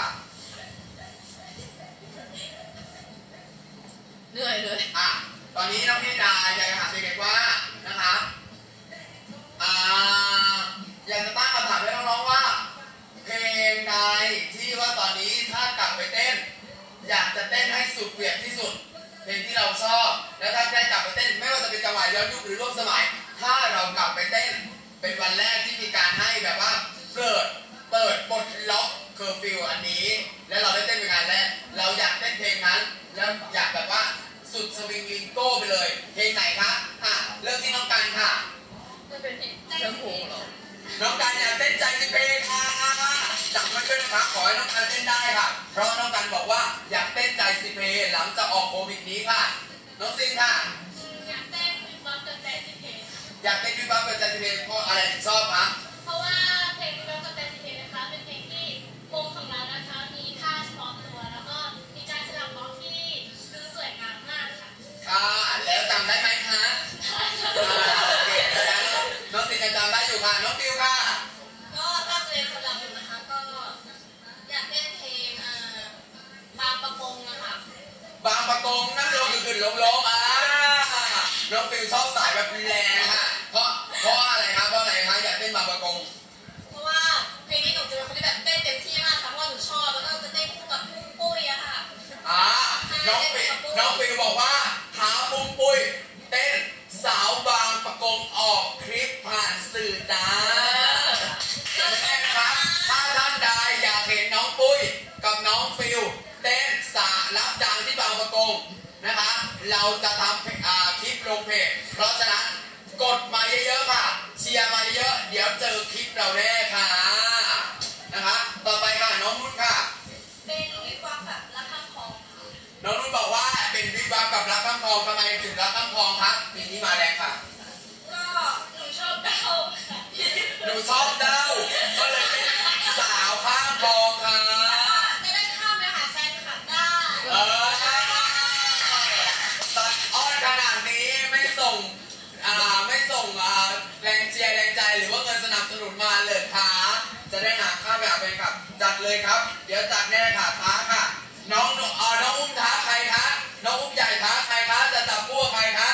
เหนื่อยเลยอ่ะตอนนี้น้องพี่ดาอยากจะถามเด็กๆว่านะคะอ่าอยากจะตั้งคำถามให้น้องๆว่าเพลงใดที่ว่าตอนนี้ถ้ากลับไปเต้นอยากจะเต้นให้สุดเหวี่ยงที่สุดเพลงที่เราชอบแล้วถ้าได้กลับไปเต้นไม่ว่าจะเป็นจังหวะย้อนยุคหรือร่วมสมัยถ้าเรากลับไปเต้นเป็นวันแรกที่มีการให้แบบว่าเปิดเปิดปลดล็อกเคอร์ฟิวอันนี้แล้วเราได้เต้นเป็นงานแรกเราอยากเต้นเพลงนั้นแล้วอยากแบบว่าสุดสวิงลิงโก้ไปเลยเพลงไหนคะอ่ะเริ่มที่น้องกันค่ะจะเป็นเรื่องหูเหรอน้องกันอยากเต้นใจสิเพลงค่ะจับมาช่วยนะครับขอให้น้องกันเต้นได้ค่ะเพราะน้องกันบอกว่าอยากเต้นใจสิเพลงหลังจากออกโควิดนี้ค่ะน้องซินค่ะอยากเต้นวิบวับกับใจสิเพลงอยากเต้นวิบวับกับใจสิเพลงเพราะอะไรถึงชอบคะเพราะว่าเพลงวิบวับกับใจสิเพลงนะคะเป็นเพลงที่วงของเรานะคะมีท่าเฉพาะตัวแล้วก็มีการสลับร้องที่ดูสวยงามมากค่ะค่ะแล้วจำได้ไหมคะอ่าโอเคแล้วน้องซินยังจำได้อยู่ค่ะน้องฟิวค่ะก็ถ้าเป็นสำหรับหนูนะคะก็อยากเต้นเพลงอ่าบางประกงนะคะบางประกงนั่งลงขึ้นลงลงอ่าน้องฟิวชอบสายแบบแรงค่ะเพราะเพราะอะไรคะเพราะอะไรคะอยากเต้นบางประกงเพราะว่าเพลงนี้หนูจะเป็นคนที่แบบเต้นเต็มที่มากค่ะเพราะว่าหนูชอบแล้วก็จะเต้นคู่กับปุ้ยอะค่ะอ่าน้องฟิวน้องฟิวบอกว่าหาปุ้มปุ้ยเต้นสาวบางประกงออกคลิปผ่านสื่อจ้าเห็นไหมครับถ้าท่านใดอยากเห็นน้องปุ้ยกับน้องฟิวเต้นสารับจางที่บางประกงนะคะเราจะทำอ่าคลิปลงเพจเพราะฉะนั้นกดมาเยอะๆค่ะเชียร์มาเยอะเดี๋ยวเจอคลิปเราแน่ค่ะนะคะต่อไปค่ะน้องนุ่นค่ะเป็นวิบวับแบบรักข้างคลองค่ะน้องนุ่นบอกว่าเป็นวิบวับกับรักข้ามคลองทำไมถึงรักข้ามคลองครับปีนี้มาแรงค่ะก็หนูชอบเดาค่ะหนูชอบเด้าก็เลยเป็นสาวข้ามคลองค่ะจะได้ข้ามไปหาแฟนคลับได้เออตัดอ้อนขนาดนี้ไม่ส่งอ่าไม่ส่งอ่าแรงเชียร์แรงใจหรือว่าเงินสนับสนุนมาเลยค่ะจะได้หาข้ามไปหาแฟนคลับจัดเลยครับ เดี๋ยวจัดแน่ค่ะท้าค่ะ น้องเอ่อน้องอุ้มท้าใครคะน้องอุ้มใหญ่ท้าใครคะจะจับคู่กับใครคะ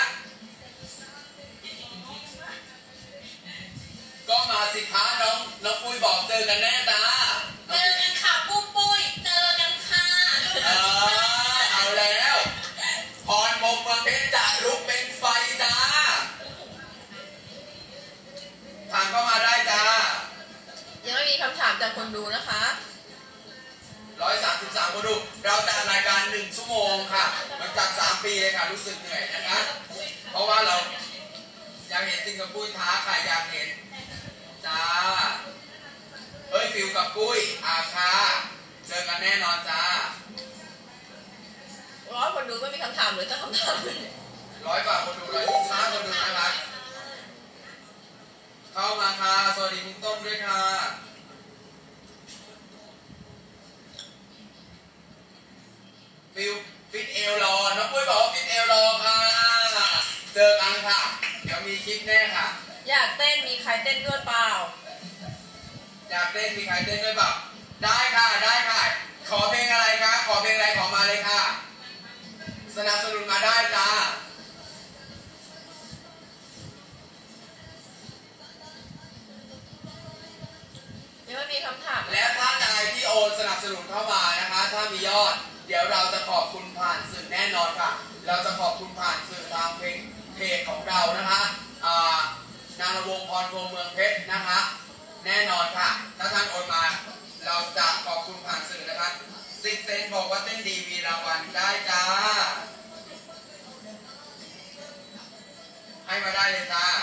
ก็มาสิคะน้องน้องปุ้ยบอกเจอกันแน่จ้าเจอกันค่ะปุ้มปุ้ยเจอกันค่ะเออเอาแล้วพรพรหมเมืองเพชรจะลุกเป็นไฟจ้าถามเข้ามาได้จ้ายังไม่มีคำถามจากคนดูนะคะร้อยสามสิบสามคนดูเราจัดรายการหนึ่งชั่วโมงค่ะมันจัดสามปีเลยค่ะรู้สึกเหนื่อยนะคะเพราะว่าเราอยากเห็นซิงกับปุ้ยท้าค่ะอยากเห็นจ้าเฮ้ยฟิวกับปุ้ยอาคาเจอกันแน่นอนจ้าร้อยคนดูไม่มีคำถามหรือจะคำถามเลยร้อยกว่าคนดูร้อยยี่สิบห้าคนดูนะครับเข้ามาค่ะสวัสดีคุณต้นด้วยค่ะฟิวฟิตเอลรอน้องปุ้ยบอกว่าฟิตเอลรอค่ะเจอกันค่ะเดี๋ยวมีคลิปแน่ค่ะอยากเต้นมีใครเต้นด้วยเปล่าอยากเต้นมีใครเต้นด้วยเปล่าได้ค่ะได้ค่ะขอเพลงอะไรคะขอเพลงอะไรขอมาเลยค่ะสนับสนุนมาได้จ้ายังไม่มีคำถามและท่านใดที่โอนสนับสนุนเข้ามานะคะ ถ้ามียอด เดี๋ยวเราจะขอบคุณผ่านสื่อแน่นอนค่ะ เราจะขอบคุณผ่านสื่อทางเพจเพจของเรานะคะอ่านางระวงพรโพเมืองเพชรนะคะ แน่นอนค่ะ ถ้าท่านโอนมา เราจะขอบคุณผ่านสื่อนะคะซิกเซนบอกว่าเต้นดีมีรางวัลได้จ้า ให้มาได้เลยจ้า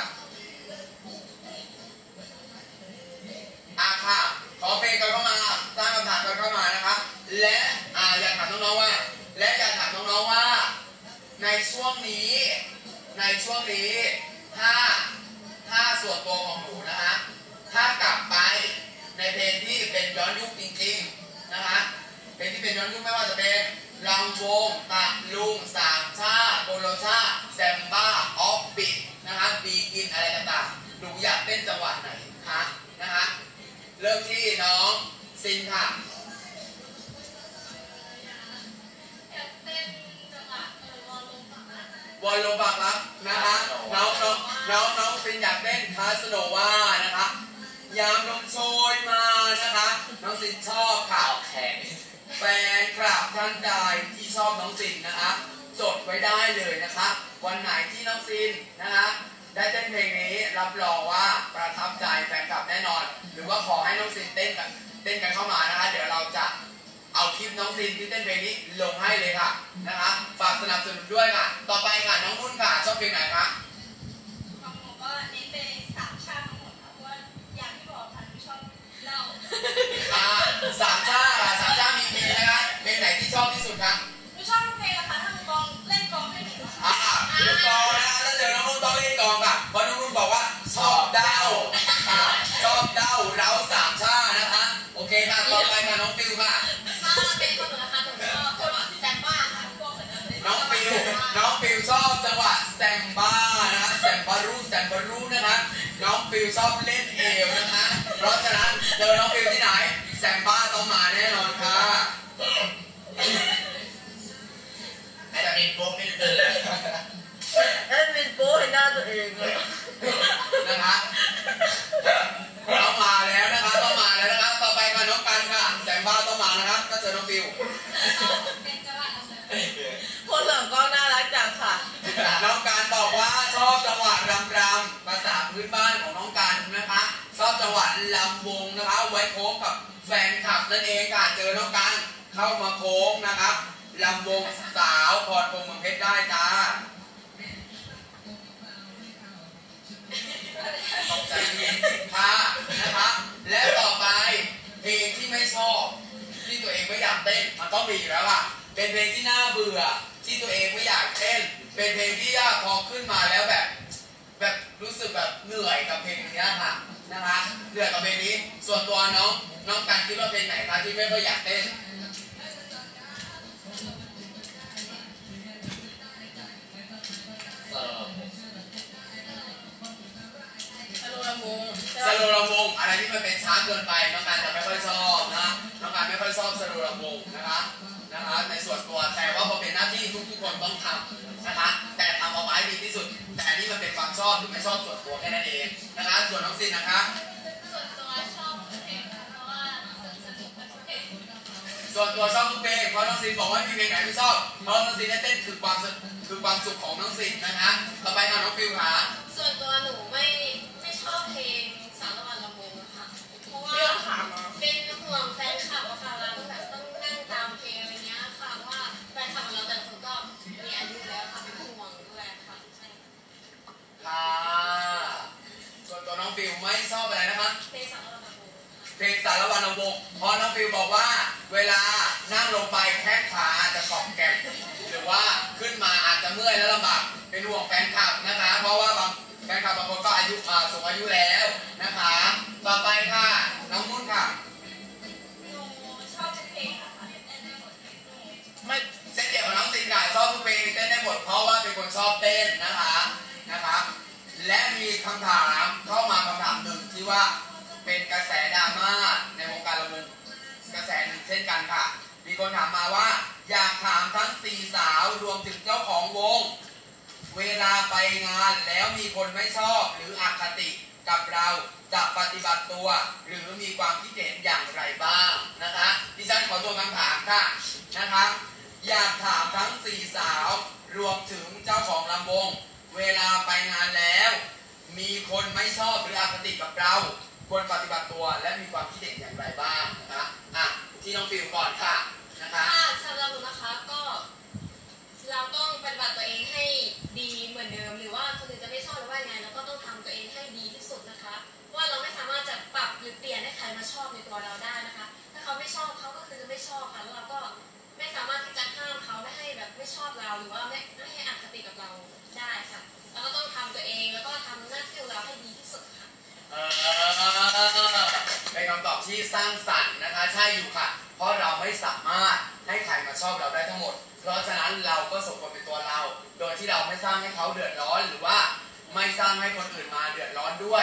อาค่ะ ขอเพลงกันเข้ามาสร้างคำถามกันเข้ามานะคะ และอ่าอยากถามน้องๆว่า และอยากถามน้องๆว่า ในช่วงนี้ ในช่วงนี้ ถ้า ถ้าส่วนตัวของหนูนะคะ ถ้ากลับไปในเพลงที่เป็นย้อนยุคจริงๆนะคะ เพลงที่เป็นย้อนยุคไม่ว่าจะเป็นลำวงตะลุงสามชาโบโลชาแซมบ้าออฟบิทนะคะบีกินอะไรต่างๆหนูอยากเต้นจังหวะไหนคะนะคะเริ่มที่น้องซินค่ะอยากเต้นจังหวะเออวอลลุ่มฝั่งนั้นวอลลุ่มบักรักนะคะน้องน้องน้องน้องซินอยากเต้นคาสโนวานะคะยามลมโชยมานะคะน้องซินชอบค่ะเอาแข่งแฟนคลับท่านใดที่ชอบน้องซินนะคะจดไว้ได้เลยนะคะวันไหนที่น้องซินนะคะได้เต้นเพลงนี้รับรองว่าประทับใจแฟนคลับแน่นอน หรือว่าขอให้น้องซินเต้นกันเต้นกันเข้ามานะคะเดี๋ยวเราจะเอาคลิปน้องซินที่เต้นเพลงนี้ลงให้เลยค่ะนะคะฝากสนับสนุนด้วยค่ะต่อไปค่ะน้องนุ่นค่ะชอบเพลงไหนคะของหนูก็เน้นเป็นสามชาติทั้งหมดค่ะเพราะว่าอย่างที่บอกค่ะหนูชอบเหล้าอ่าสามชาติสามชาติมีเพลงนะคะเพลงไหนที่ชอบที่สุดคะหนูชอบทุกเพลงนะคะถ้าหนูกองเล่นกองให้หนูอ่าลูกกองนะคะถ้าเจอน้องนุ่นต้องเล่นกองค่ะเพราะน้องนุ่นบอกว่าชอบเด้าอ่าชอบเด้าเร้าสามชาตินะคะโอเคค่ะต่อไปค่ะน้องฟิวค่ะถ้าเป็นคนหนูนะคะหนูชอบจังหวะแซมบ้าค่ะพวกเหมือนกันเลยน้องฟิวน้องฟิวชอบจังหวะแซมบ้านะคะแซมบารูแซมบารูนะคะน้องฟิวชอบเล่นเอวนะคะเพราะฉะนั้นเจอน้องฟิวที่ไหนแซมบ้าต้องมาแน่นอนค่ะไอ้จะมีโป๊กนิดนึงแอดมินโป้ให้หน้าตัวเองเลยนะคะต้องมาแล้วนะคะต้องมาแล้วนะคะต่อไปค่ะน้องกันค่ะแซมบ้าต้องมานะครับถ้าเจอน้องฟิวเป็นจังหวะเราเลยคนหลังกล้องน่ารักจังค่ะน้องการบอกว่าชอบจังหวะรำรำภาษาพื้นบ้านของน้องการนะคะชอบจังหวะลำวงนะคะไว้โค้งกับแฟนคลับนั่นเองค่ะเจอน้องการเข้ามาโค้งนะครับลำวงสาวพรพรหมเพชรได้จ้าต้องใจเย็นค่ะนะคะและต่อไปเพลงที่ไม่ชอบที่ตัวเองไม่อยากเต้นมันต้องมีอยู่แล้วค่ะเป็นเพลงที่น่าเบื่อที่ตัวเองไม่อยากเต้นเป็นเพลงที่พอขึ้นมาแล้วแบบแบบรู้สึกแบบเหนื่อยกับเพลงนี้ค่ะนะคะเหนื่อยกับเพลงนี้ส่วนตัวน้องน้องกันคิดว่าเพลงไหนคะที่ไม่ค่อยอยากเต้นเอออารมณ์ละมุงสโลว์ลำวงอะไรที่มันเป็นช้าเกินไปน้องการจะไม่ค่อยชอบนะน้องการไม่ค่อยชอบสโลว์ลำวงนะคะนะคะในส่วนตัวแต่ว่าพอเป็นหน้าที่ทุกๆคนต้องทำนะคะแต่ทำออกมาให้ดีที่สุดแต่อันนี้มันเป็นความชอบหรือไม่ชอบส่วนตัวแค่นั้นเองนะคะส่วนน้องซินนะคะส่วนตัวชอบเพลงค่ะเพราะว่าสนุกกับทุกเพลงส่วนตัวชอบทุกเพลงเพราะน้องซินบอกว่ามีเพลงไหนไม่ชอบเพราะน้องซินได้เต้นคือความสุขคือความสุขของน้องซินนะคะต่อไปค่ะน้องฟิวค่ะส่วนตัวหนูไม่ไม่ชอบเพลงสารวันละมุงอะค่ะเพราะว่าเรื่องถามมาเป็นห่วงแฟนคลับอะค่ะเราต้องแบบต้องนั่งตามเพลงอะไรเงี้ยค่ะว่าแฟนคลับของเราแต่ละคนก็มีอายุแล้วค่ะเป็นห่วงด้วยค่ะใช่ค่ะส่วนตัวน้องฟิวไม่ชอบอะไรนะคะเพลงสารวันละมุงเพลงสารวันวงศ์เพราะน้องฟิวบอกว่าเวลานั่งลงไปแข้งขาอาจจะกรอบแกรบหรือว่าขึ้นมาอาจจะเมื่อยและลำบากเป็นห่วงแฟนคลับนะคะ เพราะว่าบางแฟนคลับบางคนก็อายุอ่าสูงอายุแล้วนะคะ ต่อไปค่ะน้องนุ่นค่ะหนูชอบทุกเพลงอะค่ะเต้นได้หมดเลยไม่เช่นเดียวกับน้องซินค่ะชอบทุกเพลงเต้นได้หมดเพราะว่าเป็นคนชอบเต้นนะคะนะคะและมีคำถามเข้ามาคำถามหนึ่งที่ว่าเป็นกระแสดราม่าในวงการละมุงกระแสหนึ่งเช่นกันค่ะ มีคนถามมาว่าอยากถามทั้งสี่สาวรวมถึงเจ้าของวง เวลาไปงานแล้วมีคนไม่ชอบหรืออคติกับเราจะปฏิบัติตัว หรือมีความคิดเห็นอย่างไรบ้างนะคะดิฉันขอตัวคำถามค่ะนะคะอยากถามทั้งสี่สาวรวมถึงเจ้าของลำวง เวลาไปงานแล้ว มีคนไม่ชอบหรืออคติกับเราควรปฏิบัติตัวและมีความคิดเห็นอย่างไรบ้างนะคะอ่ะที่น้องฟิวก่อนค่ะนะคะถ้าสำหรับหนูนะคะก็เราต้องปฏิบัติตัวเองให้ดีเหมือนเดิม หรือว่าคนอื่นจะไม่ชอบหรือว่ายังไงเราก็ต้องทำตัวเองให้ดีที่สุดนะคะว่าเราไม่สามารถจะปรับหรือเปลี่ยนให้ใครมาชอบในตัวเราได้นะคะ ถ้าเขาไม่ชอบเขาก็คือจะไม่ชอบค่ะแล้วเราก็ไม่สามารถที่จะห้ามเขาไม่ให้แบบไม่ชอบเราหรือว่าไม่ไม่ให้อคติกับเราได้ค่ะเราก็ต้องทำตัวเองแล้วก็ทำหน้าที่ของเราให้ดีที่สุดค่ะเออเป็นคำตอบที่สร้างสรรค์นะคะใช่อยู่ค่ะ เพราะเราไม่สามารถให้ใครมาชอบเราได้ทั้งหมด เพราะฉะนั้นเราก็สมควรเป็นตัวเรา โดยที่เราไม่สร้างให้เขาเดือดร้อนหรือว่าไม่สร้างให้คนอื่นมาเดือดร้อนด้วย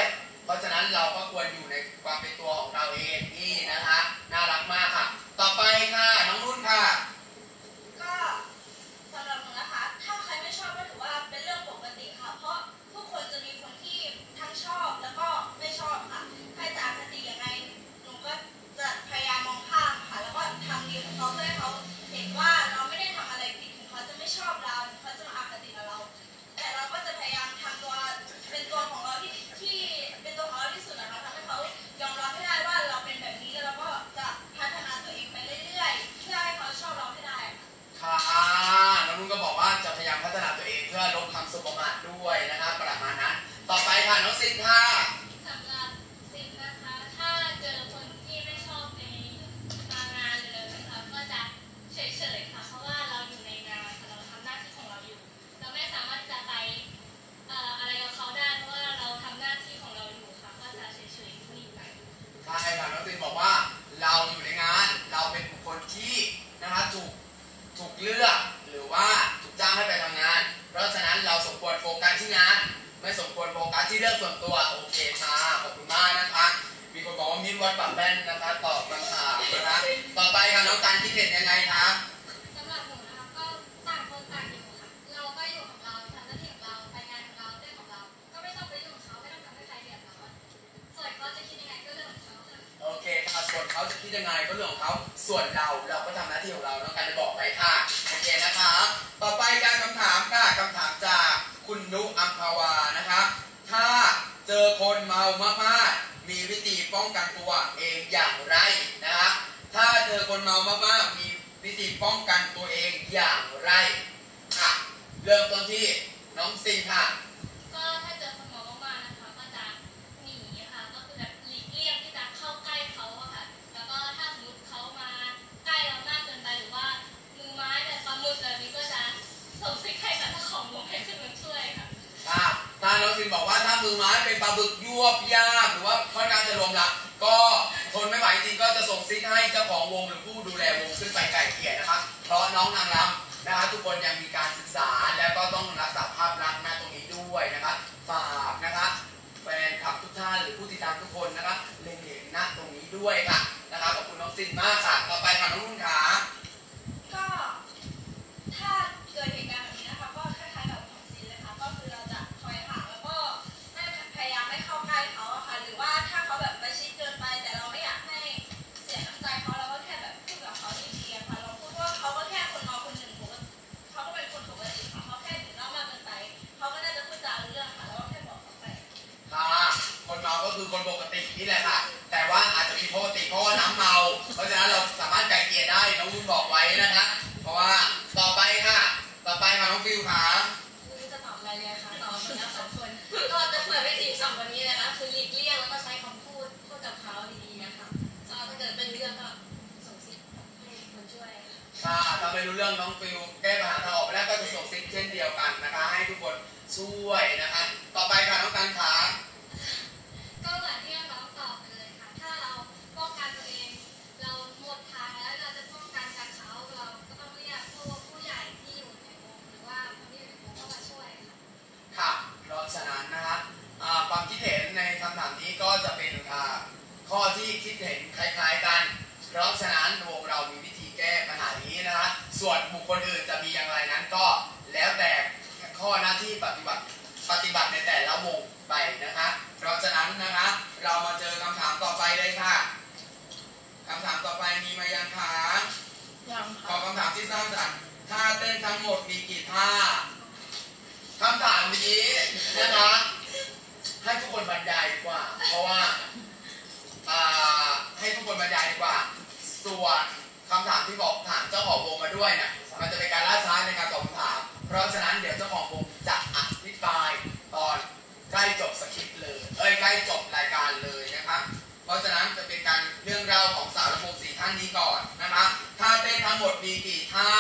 เพราะฉะนั้นเราก็ควรอยู่ในความเป็นตัวของเราเองนี่นะคะน่ารักมากค่ะต่อไปค่ะน้องนุ่นค่ะก็สำหรับหนูนะคะ ถ้าใครไม่ชอบก็ถือว่าเป็นเรื่องปกติค่ะ เพราะทุกคนจะมีคนที่ทั้งชอบแล้วก็ไม่ชอบค่ะใครจะอคติยังไงหนูก็จะพยายามมองข้ามค่ะ แล้วก็ทำดีของเขาเพื่อให้เขาเห็นว่าเราไม่ได้ทำอะไรผิดถึงเขาจะไม่ชอบเราถึงเขาจะมาอคติกับเรา แต่เราก็จะพยายามทำตัวเป็นตัวของเราที่ที่เป็นตัวของเราที่สุดนะคะทำให้เขายอมรับให้ได้ว่าเราเป็นแบบนี้แล้วเราก็จะพัฒนาตัวเองไปเรื่อยๆเพื่อให้เขาชอบเราให้ได้ค่ะค่ะน้องนุ่นก็บอกว่าจะพยายามพัฒนาตัวเองเพื่อลดความสุขประมาทด้วยนะครับประมาณนั้นต่อไปค่ะน้องซินค่ะสำหรับซินนะคะ ถ้าเจอคนที่ไม่ชอบในงานเลยนะคะก็จะเฉยๆค่ะ เพราะว่าเราอยู่ในงานค่ะเราทำหน้าที่ของเราอยู่ เราไม่สามารถจะไปเอ่ออะไรกับเขาได้เพราะว่าเราทำหน้าที่ของเราอยู่ค่ะ ก็จะเฉยๆนิ่งไปใช่ค่ะน้องซินบอกว่าเราอยู่ในงานเราเป็นบุคคลที่นะคะถูกถูกเลือกหรือว่าถูกจ้างให้ไปทำงาน เพราะฉะนั้นเราสมควรโฟกัสที่งาน ไม่สมควรโฟกัสที่เรื่องส่วนตัวโอเคค่ะขอบคุณมากนะคะมีคนบอกว่ามิตรวัดปากแป้นนะคะตอบคำถามนะคะต่อไปค่ะน้องการคิดเห็นยังไงคะสำหรับหนูนะคะก็ต่างคนต่างอยู่ค่ะ เราก็อยู่ของเราทำหน้าที่ของเราไปงานของเราเรื่องของเรา ก็ไม่ต้องไปยุ่งกับเขาไม่ต้องทำให้ใครเดือดร้อนส่วนเขาจะคิดยังไงก็เรื่องของเขาค่ะโอเคค่ะส่วนเขาจะคิดยังไงก็เรื่องของเขาส่วนเราเราก็ทำหน้าที่ของเราน้องการจะบอกไปค่ะโอเคนะคะต่อไปการคำถามค่ะคำถามจากคุณนุอัมพาวานะคะถ้าเจอคนเมามากๆมีวิธีป้องกันตัวเองอย่างไรนะคะถ้าเจอคนเมามากๆมีวิธีป้องกันตัวเองอย่างไรค่ะเริ่มต้นที่น้องซินค่ะก็ถ้าเจอคนเมามากๆนะคะก็จะหนีค่ะก็คือแบบหลีกเลี่ยงที่จะเข้าใกล้เขาอะค่ะแล้วก็ถ้าสมมติเขามาใกล้เรามากเกินไปหรือว่ามือไม้แบบปลาหมึกแบบนี้ก็จะส่งซิกให้กับเจ้าของวงให้ขึ้นมาช่วยค่ะถ้าถ้าน้องซินบอกว่าถ้ามือไม้เป็นปลาบึกยวบยาบหรือว่าค่อนข้างจะรวมละก็ทนไม่ไหวจริงก็จะส่งซิกให้เจ้าของวงหรือผู้ดูแลวงขึ้นไปไก่เกลี่ยนะคะเพราะน้องนางรำนะคะทุกคนยังมีการศึกษาและก็ต้องรักษาภาพลักษณ์หน้าตรงนี้ด้วยนะคะฝากนะคะแฟนคลับทุกท่านหรือผู้ติดตามทุกคนนะคะเล็งเห็นหน้าตรงนี้ด้วยค่ะนะคะขอบคุณน้องซินมากค่ะต่อไปค่ะน้องนุ่นขาก็ถ้าเกิดเหตุการณ์แบบนี้นะคะก็คล้ายๆกับของซินเลยค่ะก็คือเราจะถอยห่างแล้วก็ไม่พยายามไม่เข้าใกล้เขาอะค่ะหรือว่าถ้าเขาแบบประชิดเกินไปแต่เราไม่อยากให้เสียน้ำใจเขาเราก็แค่แบบพูดกับเขาดีๆอะค่ะเราพูดว่าเขาก็แค่คนเมาคนหนึ่งปกติเขาก็เป็นคนปกติค่ะเขาแค่ดื่มเหล้ามากเกินไปเขาก็น่าจะพูดจารู้เรื่องค่ะแล้วก็แค่บอกเขาไปค่ะคนเมาก็คือคนปกตินี่แหละค่ะแต่ว่าอาจจะมีปกติเพราะว่าน้ำเมาเพราะฉะนั้นเราสามารถไกลเกลี่ยได้น้องนุ่นบอกไว้นะคะเพราะว่าต่อไปค่ะต่อไปค่ะน้องฟิวขาไม่รู้จะตอบอะไรเลยค่ะตอบหมดแล้วสองคนก็จะเปิดวิธีสองคนนี้นะคะคือหลีกเลี่ยงแล้วก็ใช้คำพูดพูดกับเขาดีๆนะคะก็ถ้าเกิดเป็นเรื่องก็ส่งซิกให้คนช่วยค่ะค่ะถ้าไม่รู้เรื่องน้องฟิวแก้ปัญหาทางออกไปได้ก็จะส่งซิกเช่นเดียวกันนะคะให้ทุกคนช่วยนะคะต่อไปค่ะน้องการขาก็เหมือนที่น้องตอบไปเลยค่ะ ถ้าเราป้องกันตัวเอง เราหมดทางแล้วเราจะป้องกันจากเขาเราก็ต้องเรียกผู้ผู้ใหญ่ที่อยู่ในวงหรือว่าคนที่อยู่ในวงเข้ามาช่วยค่ะค่ะเพราะฉะนั้นนะคะอ่าความคิดเห็นในคำถามนี้ก็จะเป็นอ่าข้อที่คิดเห็นคล้ายๆกัน เพราะฉะนั้นวงเรามีวิธีแก้ปัญหานี้นะคะส่วนบุคคลอื่นจะมีอย่างไรนั้นก็แล้วแต่ข้อหน้าที่ปฏิบัติปฏิบัติในแต่ละวงไปนะคะเพราะฉะนั้นนะคะเรามาเจอคำถามต่อไปเลยค่ะคำถามต่อไปมีมายังคะยังขค่ะอคำถามที่สร้างสรรค์ท่าเต้นทั้งหมดมีกี่ท่าคำถามนี้นะคะให้ทุกคนบรรยายดีกว่า เพราะว่าอ่าให้ทุกคนบรรยายดีกว่า ส่วนคำถามที่บอกถามเจ้าของวงมาด้วยเนี่ยมันจะเป็นการล่าช้าในการตอบคำถาม เพราะฉะนั้นเดี๋ยวเจ้าของวงจะอธิบายตอนใกล้จบสคริปต์เลย เอ้ยใกล้จบรายการเลยนะครับ เพราะฉะนั้นจะเป็นการเรื่องราวของสาวระบบสี่ท่านนี้ก่อนนะคะท่าเต้นทั้งหมดมีกี่ท่า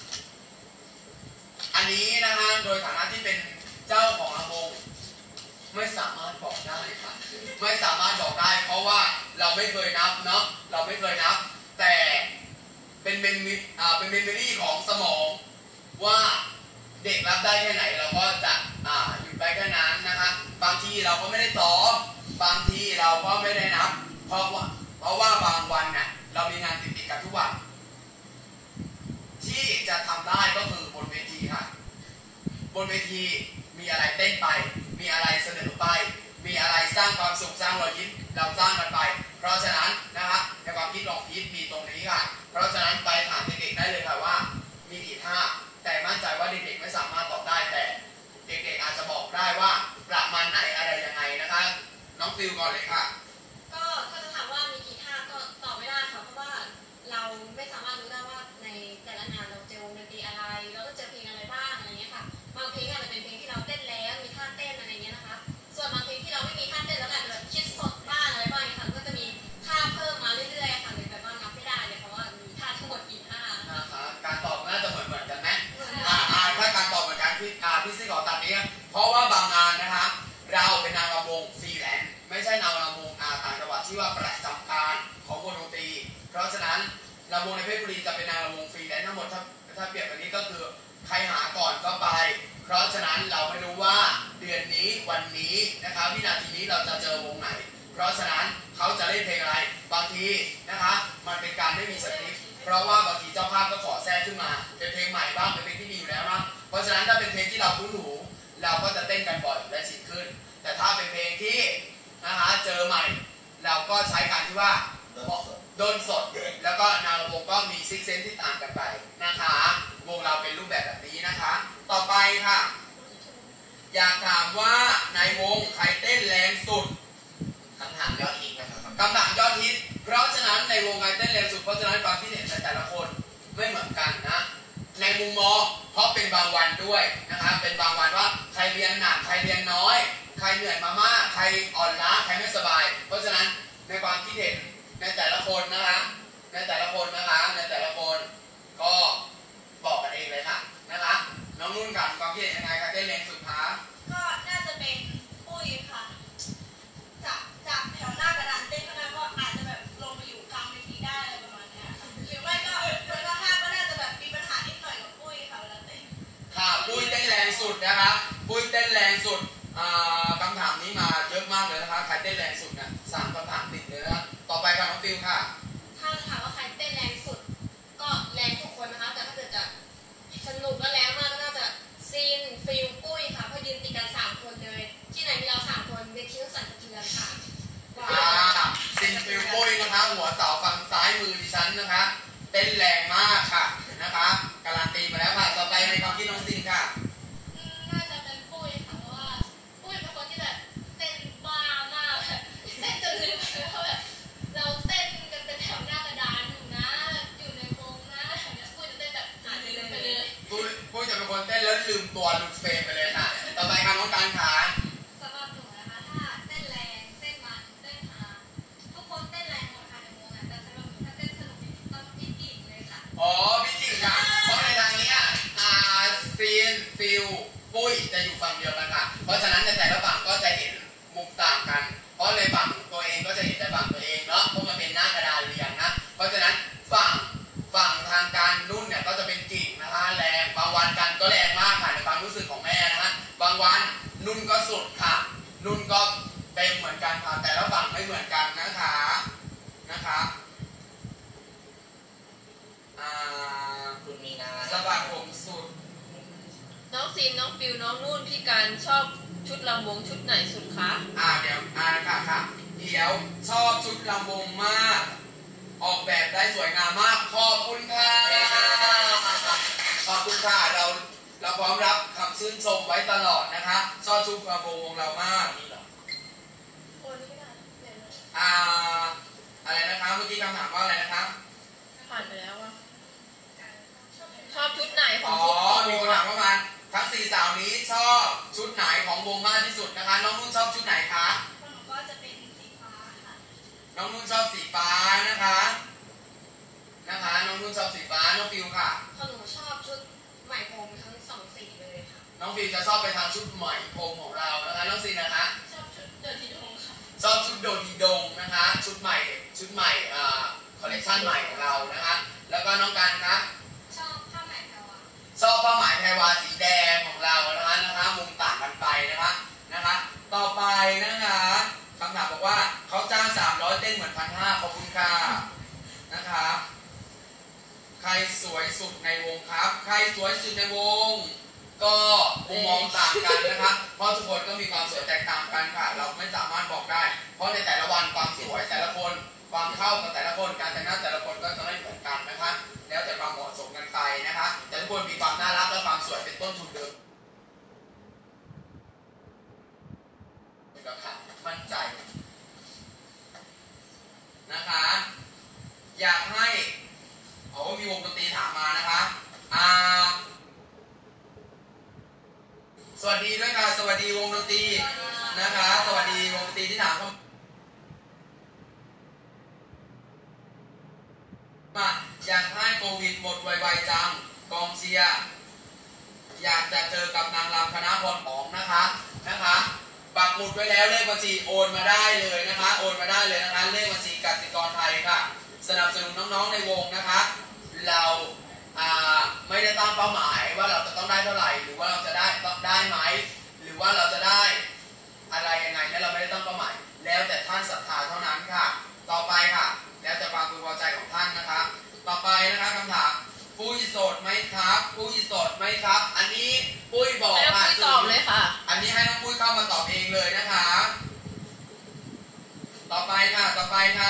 อันนี้นะฮะโดยฐานะที่เป็นเจ้าของลำวงไม่สามารถบอกได้ค่ะไม่สามารถบอกได้ เพราะว่าเราไม่เคยนับเนาะเราไม่เคยนับ แต่เป็นเมมโมอ่าเป็นเมมโมรี่ของสมองว่าเด็กรับได้แค่ไหนเราก็จะอ่าหยุดไปแค่นั้นนะคะบางทีเราก็ไม่ได้ซ้อมบางทีเราก็ไม่ได้นับเพราะว่าเพราะว่าบางวันเนี่ยเรามีงานติดติดกันทุกวันที่จะทำได้ก็คือบนเวทีค่ะบนเวทีมีอะไรเต้นไปมีอะไรเสนอไปมีอะไรสร้างความสุขสร้างรอยยิ้มเราสร้างกันไปเพราะฉะนั้นนะครับในความคิดลองคิดมีตรงนี้ค่ะเพราะฉะนั้นไปถามเด็กๆได้เลยค่ะว่ามีกี่ท่าแต่มั่นใจว่าเด็กๆไม่สามารถตอบได้แต่เด็กๆอาจจะบอกได้ว่าประมาณไหนอะไรยังไงนะคะน้องฟิวก่อนเลยค่ะก็ถ้าจะถามว่ามีกี่ท่าก็ตอบไม่ได้ค่ะเพราะว่าเราไม่สามารถรู้ได้ว่าในแต่ละงานเราเจอวงดนตรีอะไรเราก็เจอเพลงอะไรบ้างอะไรเงี้ยค่ะบางเพลงอาจจะเป็นเพลงที่เราเต้นแล้วมีท่าเต้นอะไรเงี้ยนะคะส่วนบางเพลงที่เราไม่มีท่าเต้นแล้วอาจจะแบบคิดสดบ้างอะไรบ้างเนี่ยค่ะก็จะมีท่าเพิ่มมาเรื่อยๆค่ะเลยแบบว่านับไม่ได้เลยเพราะว่ามีท่าทั้งหมดกี่ท่านะคะการตอบน่าจะเหมือนเหมือนกันไหมอ่าอ่าถ้าการตอบเหมือนกันพี่อ่าพี่ซี่ขอตัดนี้เพราะว่าบางงานนะคะเราเป็นนางรำวงฟรีแลนซ์ไม่ใช่นางรำวงอาต่างจังหวัดที่ว่าประจำการของวงดนตรีเพราะฉะนั้นรำวงในเพชรบุรีจะเป็นนางรำวงฟรีแลนซ์ทั้งหมดถ้าถ้าเปรียบแบบนี้ก็คือใครหาก่อนก็ไปเพราะฉะนั้นเราไม่รู้ว่าเดือนนี้วันนี้นะคะวินาทีนี้เราจะเจอวงไหนเพราะฉะนั้นเขาจะเล่นเพลงอะไรบางทีนะคะมันเป็นการไม่มีสคริปต์เพราะว่าบางทีเจ้าภาพก็ขอแทรกขึ้นมาเป็นเพลงใหม่บ้างเป็นเพลงที่มีอยู่แล้วนะเพราะฉะนั้นถ้าเป็นเพลงที่เราคุ้นหูเราก็จะเต้นกันบ่อยและชินขึ้นแต่ถ้าเป็นเพลงที่นะคะเจอใหม่เราก็ใช้การที่ว่าโดนสดแล้วก็นางวงก็มีซิกเซนที่ต่างกันไปนะคะวงเราเป็นรูปแบบแบบนี้นะคะต่อไปค่ะอยากถามว่าในวงใครเต้นแรงสุดคำถามยอดฮิตนะครับคำถามยอดฮิตเพราะฉะนั้นในวงใครเต้นแรงสุดเพราะฉะนั้นความคิดเห็นแต่ละคนไม่เหมือนกันนะในมุมมองเพราะเป็นบางวันด้วยนะคะเป็นบางวันว่าใครเรียนหนักใครเรียนน้อยใครเหนื่อยมามากใครอ่อนล้าใครไม่สบายเพราะฉะนั้นในความคิดเห็นในแต่ละคนนะคะในแต่ละคนนะคะในแต่ละคนก็บอกกันเองเลยค่ะนะคะน้องนุ่นกันความคิดเห็นยังไงคะเต้นแรงสุดคะก็น่าจะเป็นปุ้ยค่ะจากจากแถวหน้ากระดานเต้นข้างหน้าก็อาจจะแบบลงไปอยู่กลางเวทีได้อะไรประมาณนี้ค่ะหรือไม่ก็คนข้างๆก็น่าจะแบบมีปัญหานิดหน่อยกับปุ้ยค่ะเวลาเต้นค่ะปุ้ยเต้นแรงสุดนะคะปุ้ยเต้นแรงสุดคำถามนี้มาเยอะมากเลยนะคะใครเต้นแรงสุดเนี่ยสามคำถามติดเลยนะต่อไปค่ะน้องฟิวค่ะถ้าถามว่าใครเต้นแรงสุดก็แรงทุกคนนะคะแต่ถ้าเกิดจะสนุกและแรงมากก็น่าจะซีนฟิลปุ้ยค่ะเพราะยืนติดกันสามคนเลยที่ไหนมีเราสามคนเวทีต้องสั่นสะเทือนค่ะอ่าซีนฟิลปุ้ยนะคะหัวเสาฝั่งซ้ายมือดิฉันนะคะเต้นแรงมากค่ะนะคะการันตีมาแล้วค่ะต่อไปในความคิดน้องซีนค่ะน่าจะเป็นปุ้ยค่ะเพราะว่าปุ้ยเป็นคนที่แบบเต้นบ้ามากแบบเต้นจนลืมไปว่าแบบเราเต้นกันเป็นแถวหน้ากระดานอยู่นะอยู่ในวงนะเนี่ยปุ้ยจะเต้นแบบหายไปเลยไปเลยปุ้ยปุ้ยจะเป็นคนเต้นแล้วลืมตัวหลุดเฟรมไปเลยค่ะต่อไปค่ะน้องการขาสำหรับหนูนะคะถ้าเต้นแรงเต้นมันเต้นหาทุกคนเต้นแรงหมดค่ะในวงอ่ะแต่สำหรับหนูถ้าเต้นสนุกต้องพี่กิ่งเลยค่ะอ๋อพี่กิ่งค่ะเพราะในทางนี้อ่าซีนฟิลปุ้ยจะอยู่ฝั่งเดียวกันค่ะเพราะฉะนั้นในแต่ละฝั่งก็จะเห็นมุมต่างกันเพราะในฝั่งตัวเองก็จะเห็นแต่ฝั่งตัวเองเนาะเพราะมันเป็นหน้ากระดานเรียงนะเพราะฉะนั้นฝั่งฝั่งทางการนุ่นเนี่ยก็จะเป็นกิ่งนะคะแรงบางวันกันก็แรงมากค่ะในความรู้สึกของแม่นะคะบางวันนุ่นก็สุดค่ะนุ่นก็เต็มเหมือนกันค่ะแต่ละฝั่งไม่เหมือนกันนะคะนะคะอ่าคุณมีนาสะบัดผมสุดน้องซีนน้องฟิวน้องนุ่นพี่การชอบชุดลำวงชุดไหนสุดคะอ่าเดี๋ยวอ่าค่ะค่ะเดี๋ยวชอบชุดลำวงมากออกแบบได้สวยงามมากขอบคุณค่ะขอบคุณค่ะเราเราพร้อมรับคำชื่นชมไว้ตลอดนะคะชอบชุดลำวงวงเรามากอ่าอะไรนะคะเมื่อกี้คำถามว่าอะไรนะคะผ่านไปแล้วอะชอบชุดไหนของชุดอ๋อมีคนถามว่ามันทั้งสี่สาวนี้ชอบชุดไหนของวงมากที่สุดนะคะน้องนุ่นชอบชุดไหนคะหนูก็จะเป็นสีฟ้าค่ะน้องนุ่นชอบสีฟ้านะคะนะคะน้องนุ่นชอบสีฟ้าน้องฟิวค่ะหนูชอบชุดไหมพรมทั้งสองสีเลยค่ะน้องฟิวจะชอบไปทางชุดไหมพรมของเรานะคะน้องซีนะคะชอบชุดโดดีดงค่ะชอบชุดโดดีดงนะคะชุดใหม่ชุดใหม่อ่าคอลเลคชันใหม่ของเรานะคะแล้วก็น้องการคะชอบผ้าไหมแพรวาชอบผ้าไหมแพรวาสีแดงของเรานะคะนะคะมุมต่างกันไปนะคะนะคะต่อไปนะคะคำถามเขาจ้างสามร้อยเต้นเหมือนพันห้าขอบคุณค่ะนะครับ ใครสวยสุดในวงครับ ใครสวยสุดในวง ก็มุมมองต่างกันนะครับ เพราะทุกคนก็มีความสวยแตกต่างกันค่ะ เราไม่สามารถบอกได้ เพราะในแต่ละวันความสวยแต่ละคน ความเข้ากับแต่ละคน การแต่งหน้าแต่ละคนก็จะไม่เหมือนกันนะคะแล้วแต่ความเหมาะสมกันไปนะคะแต่ทุกคนมีความน่ารักและความสวยเป็นต้นทุนเดิมค่ะมั่นใจนะคะ อยากให้โอ้มีวงดนตรีถามมานะคะอ่าสวัสดีด้วยค่ะสวัสดีวงดนตรีนะคะสวัสดีวงดนตรีที่ถามเข้ามาอยากให้โควิดหมดไวๆจังกองเชียร์อยากจะเจอกับนางรำคณะพรของนะคะนะคะปักหมุดไว้แล้วเลขบัญชีโอนมาได้เลยนะคะโอนมาได้เลยนะคะเลขบัญชีกสิกรไทยค่ะสนับสนุนน้องๆในวงนะคะเราอ่าไม่ได้ตั้งเป้าหมายว่าเราจะต้องได้เท่าไหร่หรือว่าเราจะได้ได้ไหมหรือว่าเราจะได้อะไรยังไงเนี่ยเราไม่ได้ตั้งเป้าหมายแล้วแต่ท่านศรัทธาเท่านั้นค่ะต่อไปค่ะแล้วแต่ความพึงพอใจของท่านนะคะต่อไปนะคะคำถามปุ้ยโสดไหมครับปุ้ยโสดไหมครับอันนี้ปุ้ยบอกให้น้องค่ะปุ้ยตอบเลยค่ะอันนี้ให้น้องปุ้ยเข้ามาตอบเองเลยนะคะต่อไปค่ะต่อไปค่ะ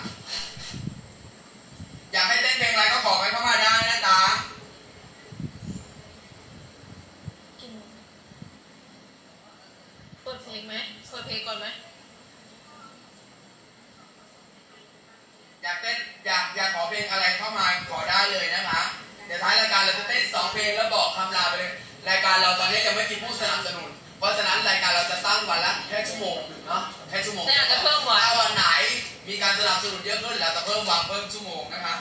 อยากให้เต้นเพลงอะไรก็บอกกันเข้ามาได้นะจ๊ะเปิดเพลงไหมเปิดเพลงก่อนไหมอยากเต้นอยากอยากขอเพลงอะไรเข้ามาขอได้เลยนะคะเดี๋ยวท้ายรายการเราจะเต้นสองเพลงแล้วบอกคำลาไปเลยรายการเราตอนนี้ยังไม่มีผู้สนับสนุนเพราะฉะนั้นรายการเราจะตั้งวันละแค่ชั่วโมงหนึ่งเนาะแค่ชั่วโมงแต่อาจจะเพิ่มวันถ้าวันไหนมีการสนับสนุนเยอะขึ้นเราจะเพิ่มวันเพิ่มชั่วโมงนะคะ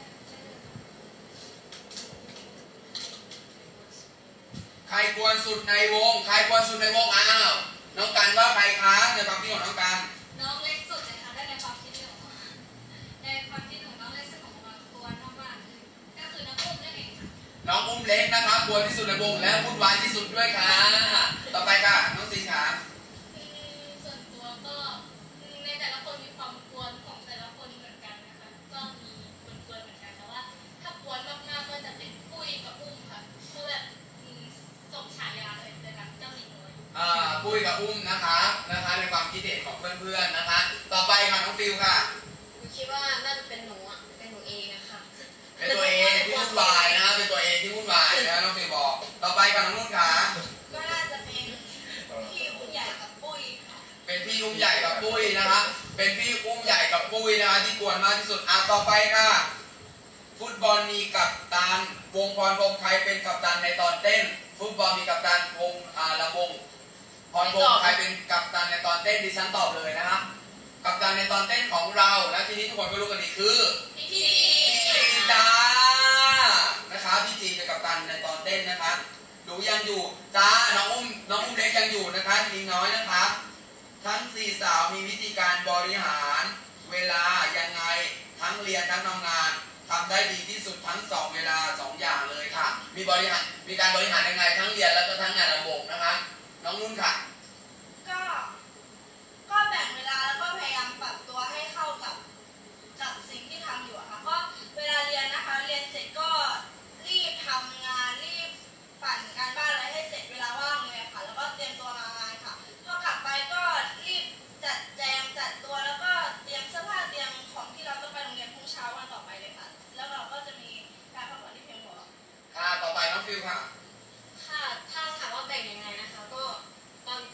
ใครควรสุดในวงใครควรสุดในวงอ้าวน้องกันว่าใครคะในความคิดของน้องกันน้องเล็กสุดเลยค่ะได้ในความคิดหนูในความคิดหนูน้องเล็กสุดของเราควรมากๆก็คือน้องอุ้มนั่นเองค่ะน้องอุ้มเล็กนะครับควรที่สุดในวงและวุ่นวายที่สุดด้วยค่ะต่อไปค่ะน้องซีขาอืมส่วนตัวก็อืมในแต่ละคนมีความกวนของแต่ละคนเหมือนกันนะคะก็มีคนกวนเหมือนกันแต่ว่าถ้ากวนมากๆก็จะเป็นปุ้ยกับอุ้มค่ะคือแบบอืมสมฉายาเลยเลยนะเจ้าหญิงน้อยอ่าปุ้ยกับอุ้มนะคะนะคะในความคิดเห็นของเพื่อนๆนะคะ ต่อไปค่ะน้องฟิวค่ะหนูคิดว่าน่าจะเป็นหนูอ่ะ เป็นหนูเองอะค่ะเป็นตัวเองที่วุ่นวายนะคะเป็นตัวเองที่วุ่นวายนะน้องฟิวบอกต่อไปค่ะน้องนุ่นค่ะก็น่าจะเป็นพี่อุ้มใหญ่กับปุ้ยค่ะเป็นพี่อุ้มใหญ่กับปุ้ยนะคะเป็นพี่อุ้มใหญ่กับปุ้ยนะคะที่กวนมากที่สุดอ่ะต่อไปค่ะฟุตบอลมีกัปตันวงพรพงษ์ใครเป็นกัปตันในตอนเต้น ฟุตบอลมีกัปตันวงอ่าละวงพรพงษ์ใครเป็นกัปตันในตอนเต้นดิฉันตอบเลยนะคะกัปตันในตอนเต้นของเราและทีนี้ทุกคนก็รู้กันดีคือพี่จีพี่จีจ้านะคะพี่จีเป็นกัปตันในตอนเต้นนะคะดูยังอยู่จ้าน้องอุ้มน้องอุ้มเล็กยังอยู่นะคะลิงน้อยนะคะทั้งสี่สาวมีวิธีการบริหารเวลายังไงทั้งเรียนทั้งทำงานทำได้ดีที่สุดทั้งสองเวลาสองอย่างเลยค่ะมีบริหารมีการบริหารยังไงทั้งเรียนแล้วก็ทั้งงานระบบนะคะน้องนุ่นค่ะก็ก็แบ่งเวลาแล้วก็พยายามปรับตัวให้เข้ากับกับสิ่งที่ทำอยู่อะค่ะก็เวลาเรียนนะคะเรียนเสร็จก็รีบทำงานรีบปั่นการบ้านอะไรให้เสร็จเวลาว่างเลยค่ะแล้วก็เตรียมตัวมางานค่ะพอกลับไปก็รีบจัดแจงจัดตัวแล้วก็เตรียมเสื้อผ้าเตรียมของที่เราต้องไปโรงเรียนพรุ่งเช้าวันต่อไปเลยค่ะแล้วเราก็จะมีการพักผ่อนที่เพียงพอค่ะต่อไปน้องฟิวค่ะค่ะ ถ้าถามว่าแบ่งยังไงนะคะ ก็ตอน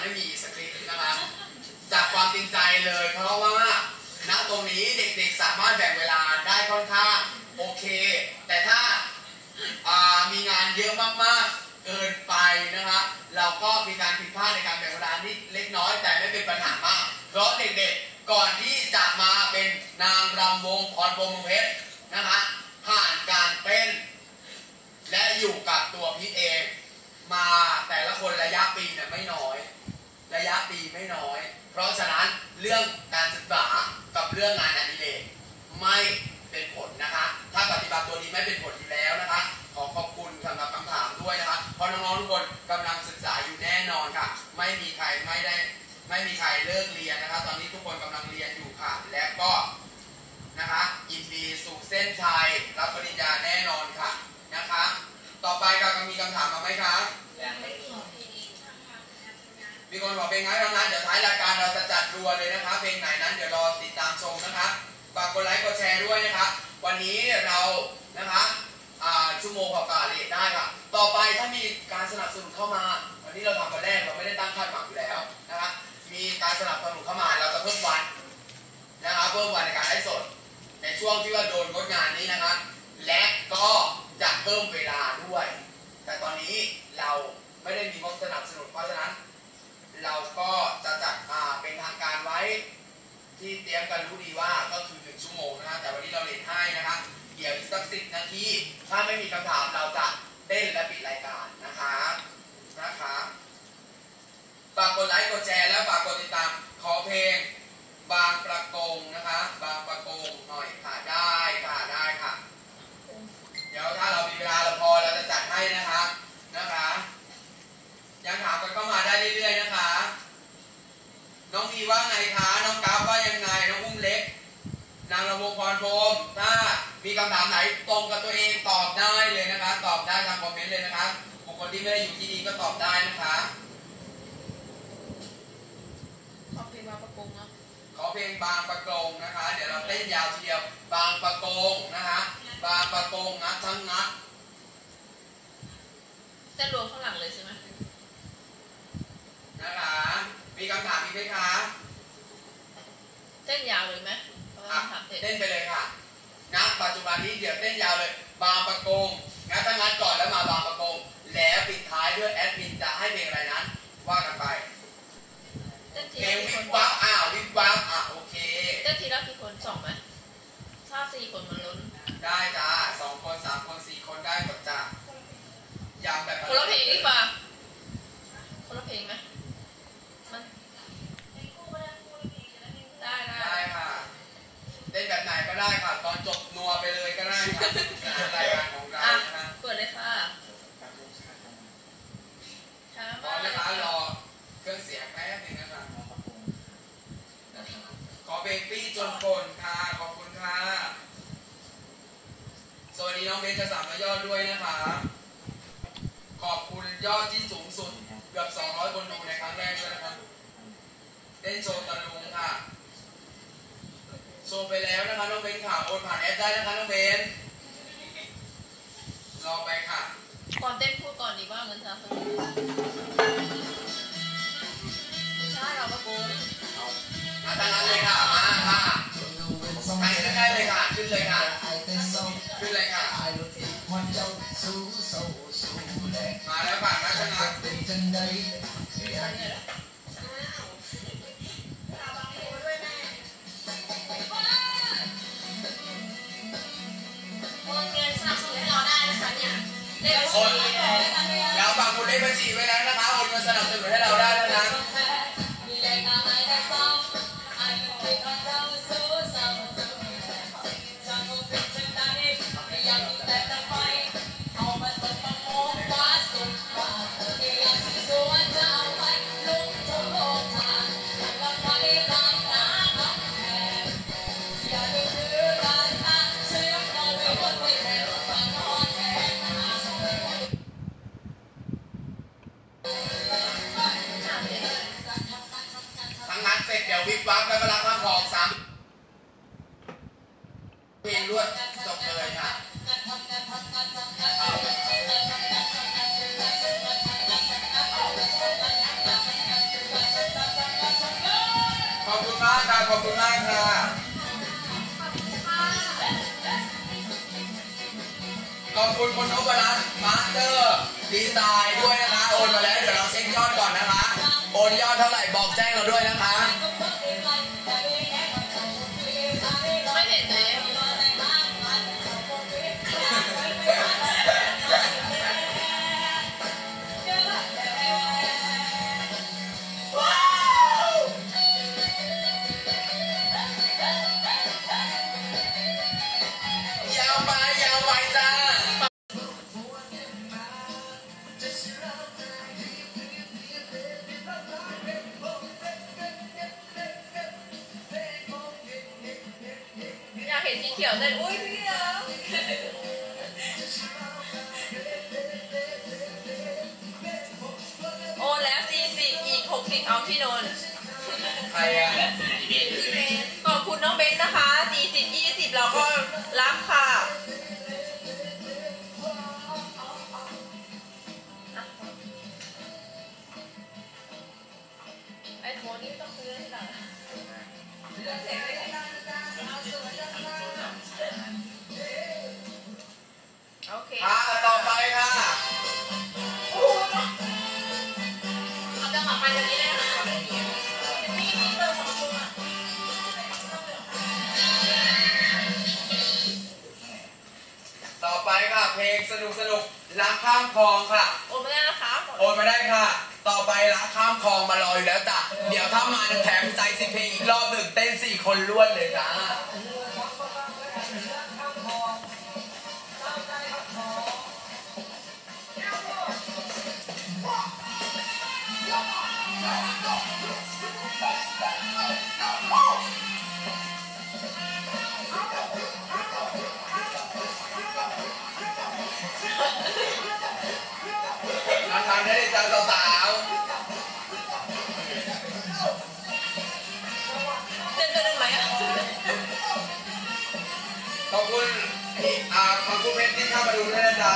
ไม่มีสคริปต์นะครับจากความจริงใจเลยเพราะว่าณตรงนี้เด็กๆสามารถแบ่งเวลาได้ค่อนข้างโอเคแต่ถ้ามีงานเยอะมากๆเกินไปนะครับเราก็มีการผิดพลาดในการแบ่งเวลานิดเล็กน้อยแต่ไม่เป็นปัญหามากเพราะเด็กๆก่อนที่จะมาเป็นนางรำวงพรพรหมเพชรนะคะผ่านการเต้นและอยู่กับตัวพีทเองมาแต่ละคนระยะปีเนี่ยไม่น้อยระยะปีไม่น้อยเพราะฉะนั้นเรื่องการศึกษากับเรื่องงานอดิเรกไม่เป็นผลนะคะถ้าปฏิบัติตัวนี้ไม่เป็นผลอยู่แล้วนะคะขอขอบคุณสำหรับคำถามด้วยนะคะเพราะน้องๆทุกคนกำลังศึกษาอยู่แน่นอนค่ะไม่มีใครไม่ได้ไม่มีใครเลิกเรียนนะคะตอนนี้ทุกคนกำลังเรียนอยู่ค่ะและก็นะคะยินดีสู่เส้นชัยรับปริญญาแน่นอนค่ะนะคะต่อไปก็มีคำถามมาไหมคะมีคนบอกเพลงไหนทั้งนั้นเดี๋ยวท้ายรายการเราจะจัดรัวเลยนะคะเพลงไหนนั้นเดี๋ยวรอติดตามชมนะคะฝากกดไลค์กดแชร์ด้วยนะคะวันนี้เรานะคะชั่วโมงกว่าๆเลยได้ค่ะต่อไปถ้ามีการสนับสนุนเข้ามาวันนี้เราทำวันแรกเราไม่ได้ตั้งคาดหวังอยู่แล้วนะคะมีการสนับสนุนเข้ามาเราจะเพิ่มวันนะคะเพิ่มวันในการไลฟ์สดในช่วงที่ว่าโดนงดงานนี้นะคะและก็จะเพิ่มเวลาด้วยแต่ตอนนี้เราไม่ได้มีงบสนับสนุนเพราะฉะนั้นเราก็จะจัดเป็นทางการไว้ที่เตรียมกันรู้ดีว่าก็คือหนึ่งชั่วโมงนะแต่วันนี้เราเรียนให้นะคะเดี๋ยวอีกสักสิบนาทีถ้าไม่มีคำถามเราจะเต้นและปิดรายการนะคะนะคะฝากกดไลค์กดแชร์แล้วฝากกดติดตามขอเพลงบางประกงนะคะบางประกงหน่อยค่ะได้ค่ะได้ค่ะเดี๋ยวถ้าเรามีเวลาเราพอเราจะจัดให้นะคะนะคะยังถามกันเข้ามาได้เรื่อยๆนะคะน้องพีว่าไงคะน้องกราฟว่ายังไงน้องอุ้มเล็กนางระวงพรพรหมถ้ามีคำถามไหนตรงกับตัวเองตอบได้เลยนะคะตอบได้ทางคอมเมนต์เลยนะคะบุคคลที่ไม่ได้อยู่ที่นี่ก็ตอบได้นะคะขอเพลงบางประกงนะขอเพลงบางประกงนะคะเดี๋ยวเราเต้นยาวทีเดียวบางประกงนะคะบางประกงงัดทั้งงัดเต้นรวมข้างหลังเลยใช่ไหมนะคะมีคำถามอีกไหมคะเต้นยาวเลยไหมเต้นไปเลยค่ะณปัจจุบันนี้เดี๋ยวเต้นยาวเลยบางประกงงัดทั้งงัดก่อนแล้วมาบางประกงแล้วปิดท้ายด้วยแอดมินจะให้เพลงอะไรนั้นว่ากันไปเพลงวิบวับอ้าววิบวับอ่ะโอเคเต้นทีละกี่คนสองไหมถ้าสี่คนมันล้นได้จ้าสองคนสามคนสี่คนได้หมดจ้าย้ำแบบคนละเพลงดีกว่าคนละเพลงไหมมันได้ได้ค่ะเต้นแบบไหนก็ได้ค่ะตอนจบนัวไปเลยก็ได้ค่ะรายการของเรานะคะเปิดเลยค่ะพร้อมนะคะรอเครื่องเสียงแป๊บนึงนะคะขอเพลงปี้จนฝนค่ะขอบคุณค่ะสวัสดีน้องเบนจะสามร้อยยอดด้วยนะคะขอบคุณยอดที่สูงสุดเกือบสองร้อยคนดูในครั้งแรกด้วยนะครับเต้นโชว์ตะลุงค่ะโชว์ไปแล้วนะคะน้องเบนค่ะโอนผ่านแอปได้นะคะน้องเบนรอไปค่ะก่อนเต้นพูดก่อนดีว่าเงินสนับสนุนใช่เราประกงมาตั้งนั้นเลยค่ะมาค่ะใครขึ้นได้เลยค่ะขึ้นเลยค่ะขึ้นเลยค่ะมาแล้วค่ะมาชนะคนแล้วบางคนได้บัญชีไว้แล้วนะคะโอนเงินสนับสนุนให้เราได้แล้วนะเดี๋ยววิบวับแล้วก็รับข้ามของสามเพลงรวดจบเลยค่ะอบคุณมากค่ะขอบคุณมากค่ะขอบคุณคุณนพรัตน์มาสเตอร์ดีไซน์ด้วยนะคะโอนมาแล้วเดี๋ยวเราเช็คยอดก่อนนะคะโอนยอดเท่าไหร่บอกแจ้งเราด้วยนะคะไม่เห็นเลยยาวไปยาวไปจ้าอยากเห็นสีเขียวเต้นอุ้ยพี่แล้ว โอนแล้วสี่สิบอีกหกสิบเอาที่นนท์ใครอ่ะขอบคุณน้องเบนนะคะสี่สิบยี่สิบเราก็รับค่ะไอ้โทนี่ต้องซื้อให้หลังโอเคอ่าต่อไปค่ะเอาจังหวะไปวันนี้เลยนะคะนี่มีเบอร์ของคุณอ่ะต่อไปค่ะเพลงสนุกสนุกรักข้ามคลองค่ะโอนไม่ได้นะคะโอนมาได้ค่ะ ต่อไปรักข้ามคลองมารออยู่แล้วจ้ะเดี๋ยวถ้ามาแถมใจสิเพลงอีกรอบหนึ่งเต้นสี่คนล้วนเลยจ้ามาทานได้เลยจ้าสาวเต้นด้วยได้ไหมอ่ะๆขอบคุณอีกอ่าขอบคุณเพชรที่เข้ามาดูด้วยนะจ๊ะ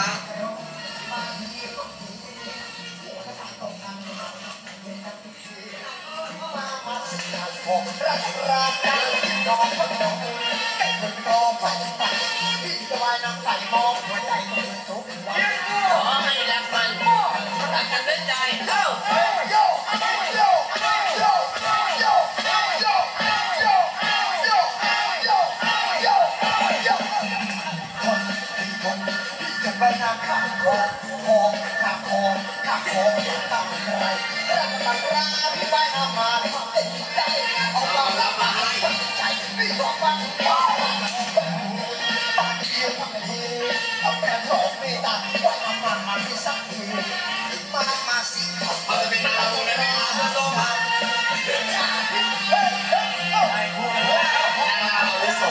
ผมรักรักกันน้องคนน้องแต่คนโตฝันฝันพี่จะว่ายน้ำใส่มองหัวใจคนทุกวันขอให้รักมันรักกันด้วยใจเอ้าโยโยโยโยโยโยโยโยโยโยโยคนที่คนที่จะไปน้ำข้ามคลองคลองข้ามคลองข้ามคลองข้ามใครรักมันรักพี่ว่ายน้ำมาเลยใจเอาเอาความรักมาให้ใจพี่บอกว่าปากเดียวมันทีเอาแค่สองเมตาว่าน้ำมันมาที่สักทีมามาสิเขาจะเป็นนางรำได้ไหมคะส้มๆค่ะนางรำอาวุโส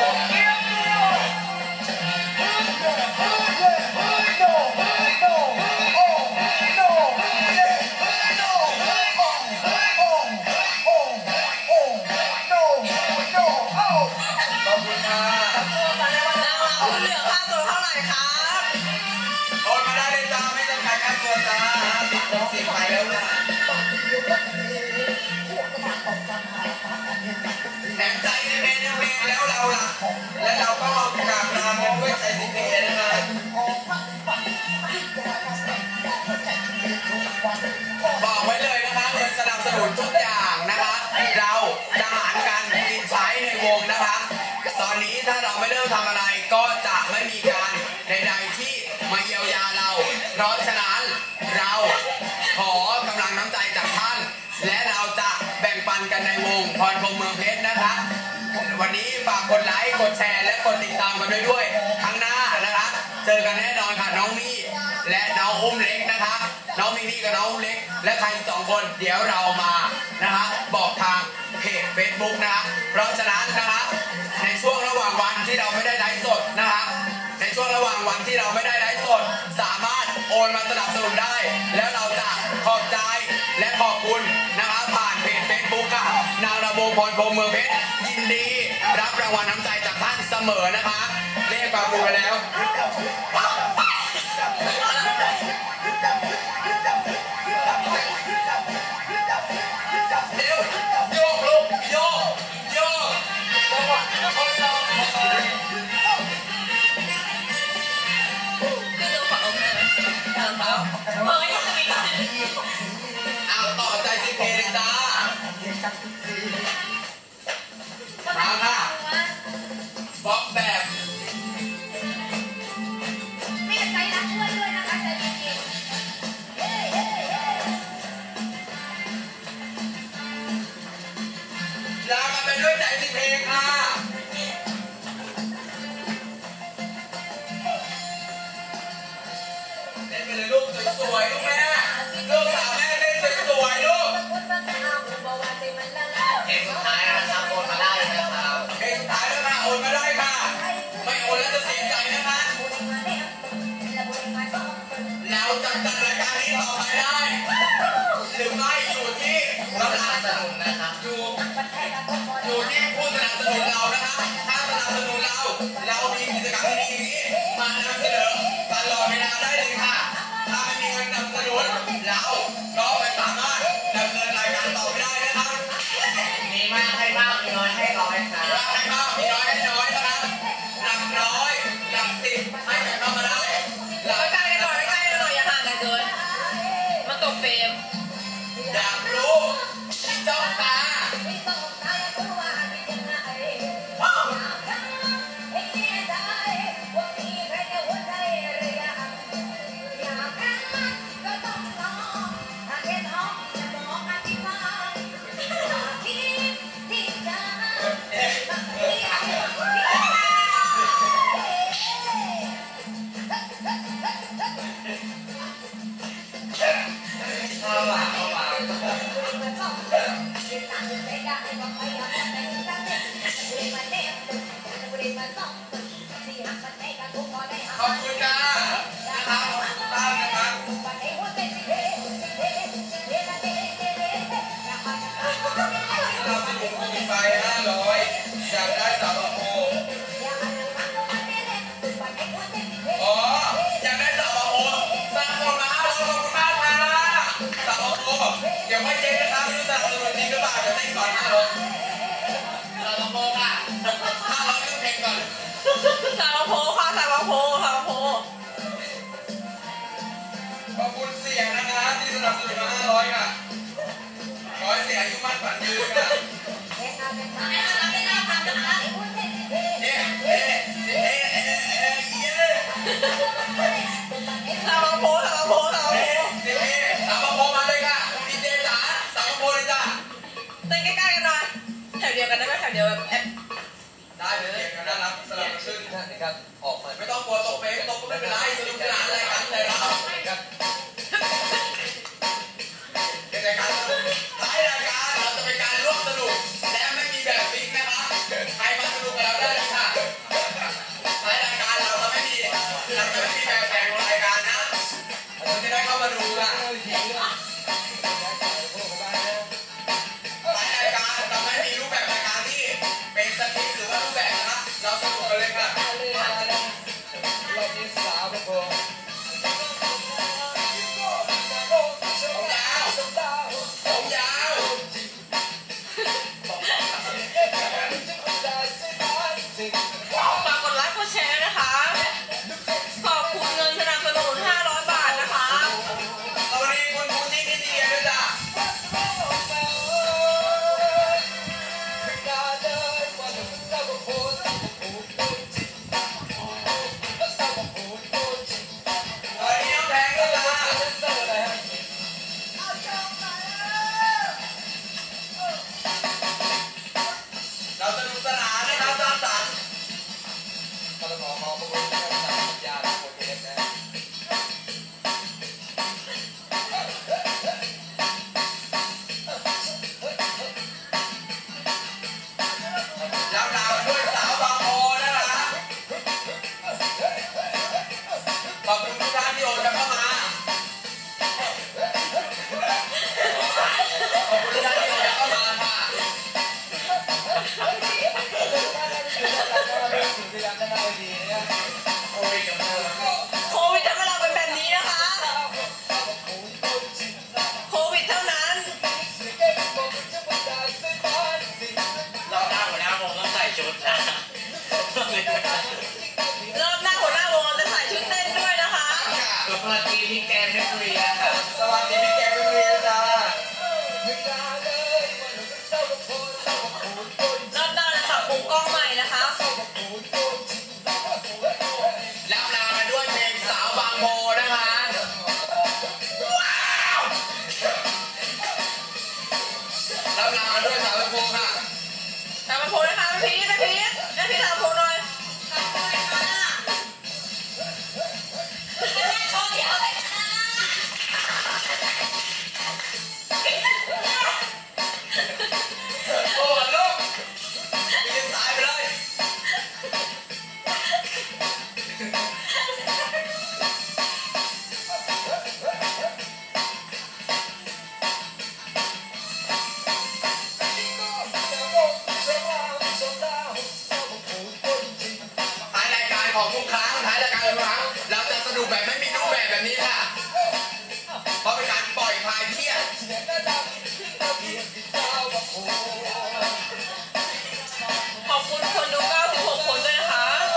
ขอบคุณค่ะนางรำคุณเหลือค่าตัวเท่าไหร่ครับโอนมาได้เลยจ้าไม่จำกัดค่าตัวจ้าสิบหกสิบไปแล้วนะแถมใจในเพลงในเพลงแล้วเราล่ะ และเราก็มากราบลากันด้วยใจสิเพลงนะคะบอกไว้เลยนะคะเงินสนับสนุนทุกอย่างนะคะ เราจะหารกันกินใช้ในวงนะคะ ตอนนี้ถ้าเราไม่เริ่มทำอะไรก็จะไม่มีการใดๆที่มาเยียวยาเรา เพราะฉะนั้นเราขอกำลังน้ำใจจากท่าน และเราจะแบ่งปันกันในวงพรพรหมเมืองเพชรนะคะ วันนี้ฝากกดไลค์กดแชร์และกดติดตามกันด้วยด้วยครั้งหน้านะคะ เจอกันแน่นอนค่ะน้องมี่และน้องอุ้มเล็กนะคะ น้องมินี่กับน้องอุ้มเล็ก และใครอีกสองคนเดี๋ยวเรามานะคะบอกทางเพจ Facebook นะคะเพราะฉะนั้นนะคะในช่วงระหว่างวันที่เราไม่ได้ไลฟ์สดนะคะในช่วงระหว่างวันที่เราไม่ได้ไลฟ์สดสามารถโอนมาสนับสนุนได้ แล้วเราจะขอบใจและขอบคุณนะคะผ่านเพจ Facebook ค่ะนางระบงพรพรหมเมืองเพชรยินดีรับรางวัลน้ำใจจากท่านเสมอนะคะเลขประมูลไปแล้วเร็วโยกลูกโยกเอาต่อใจสิเพเลยจ้ามาค่ะบ๊อบแบบไม่เป็นไรนะช่วยด้วยนะคะใจเย็นๆเฮ้เฮ้เฮ้ลากันไปด้วยใจสิเพลงค่ะเล่นไปเลยลูกสวยๆลูกแม่ลูกสาวแม่เล่นสวยๆลูกเพลงสุดท้ายนะครับโอนมาได้นะครับเพลงสุดท้ายแล้วนะโอนมาได้ค่ะไม่โอนแล้วจะเสียใจนะคะเราจะจัดรายการนี้ต่อไปได้หรือไม่อยู่ที่เราสนับสนุนนะครับอยู่อยู่ที่ผู้สนับสนุนเรานะคะถ้าสนับสนุนเราเรามีกิจกรรมดีๆนี้มานำเสนอตลอดเวลาได้เลยค่ะถ้าไม่มีเงินสนับสนุนเราก็ไม่สามารถดำเนินรายการต่อไปได้นะคะมีมากให้มากมีน้อยให้น้อยค่ะมีมากให้มากมีน้อยให้น้อยนะครับหลักร้อยหลักสิบให้กันเข้ามาได้หลักใกล้กันหน่อยใกล้กันหน่อยอย่าห่างกันเกินมันตกเฟรมอยากรู้ที่จ้องตาเข้ามาเข้ามาขอบคุณจ้านะครับขอบคุณทุกท่านนะครับเราจะบุกคุณไปห้าร้อยอยากได้สาวโคอ๋ออยากได้สาวโคสร้างคนมาห้าร้อยขอบคุณมากค่ะสาวโคเดี๋ยวไม่เช็คนะครับไม่รู้สนับสนุนจริงหรือเปล่าเดี๋ยวเต้นก่อนห้าร้อยสาวโคค่ะห้าร้อยเลือกเพลงก่อนสาวโพค่ะสาวโพสาวโพขอบคุณเสียนะคะที่สนับสนุนมาห้าร้อยค่ะขอให้เสียอายุมั่นขวัญยืนค่ะเอ๊ะเอ๊ะเอ๊ะเอ๊ะเอ๊ะเอ๊ะสาวโพสาวโพสาวโพเอ๊ะเอ๊ะสาวโพมาเลยค่ะดีเจจ๋าสาวโพเลยจ้าเต้นใกล้ๆกันหน่อยแถวเดียวกันได้ไหมแถวเดียวแบบแอปได้เลยเกียรติกันน่ารักสลับกันขึ้นนะครับออกมาไม่ต้องกลัวตกเฟซตกก็ไม่เป็นไรสนุกสนานอะไรกันเลยเราครับเป็นรายการสนุกท้ายรายการเราจะเป็นการร่วมสนุกและไม่มีแบบฟิกนะคะใครมาสนุกกับเราได้เลยค่ะท้ายรายการเราจะไม่มีเราจะไม่มีแบบแบ่งของรายการนะเราจะได้เข้ามาดูค่ะท้ายรายการเราไม่มีรูปแบบรายการที่เป็นสคริปต์หรือว่ารูปแบบนะคะเราสนุกกันเลยค่ะรอบนี้สาวครับผมผมยาวผมยาวฝากกดไลค์กดแชร์นะคะ ขอบคุณเงินสนับสนุนห้าร้อยบาทนะคะสวัสดีคุณภูที่นิติเกียรติด้วยจ้ะสวัสดีน้องแพงด้วยจ้ะเราสนุกสนานนะครับสร้างสรรค์กรทมประมูลเรื่องสัญญาโอเคนะแล้วลาไปด้วยสาวบางโพนะคะขอบคุณทุกท่านที่โอนกันเข้ามาขอบคุณทุกท่านที่โอนกันเข้ามาค่ะถึงพยายามจะมาดีนะครับโอ้ยกับเธอโควิดทำให้เราเป็นแบบนี้นะคะ โควิดเท่านั้นเราหน้าหัวหน้าผมต้องใส่ชุดครั้งท้ายรายการทุกครั้งเราจะสนุกแบบไม่มีรูปแบบแบบนี้ค่ะเพราะเป็นการปล่อยคลายเครียดขอบคุณคนดูเก้าสิบหกคนด้วยนะคะ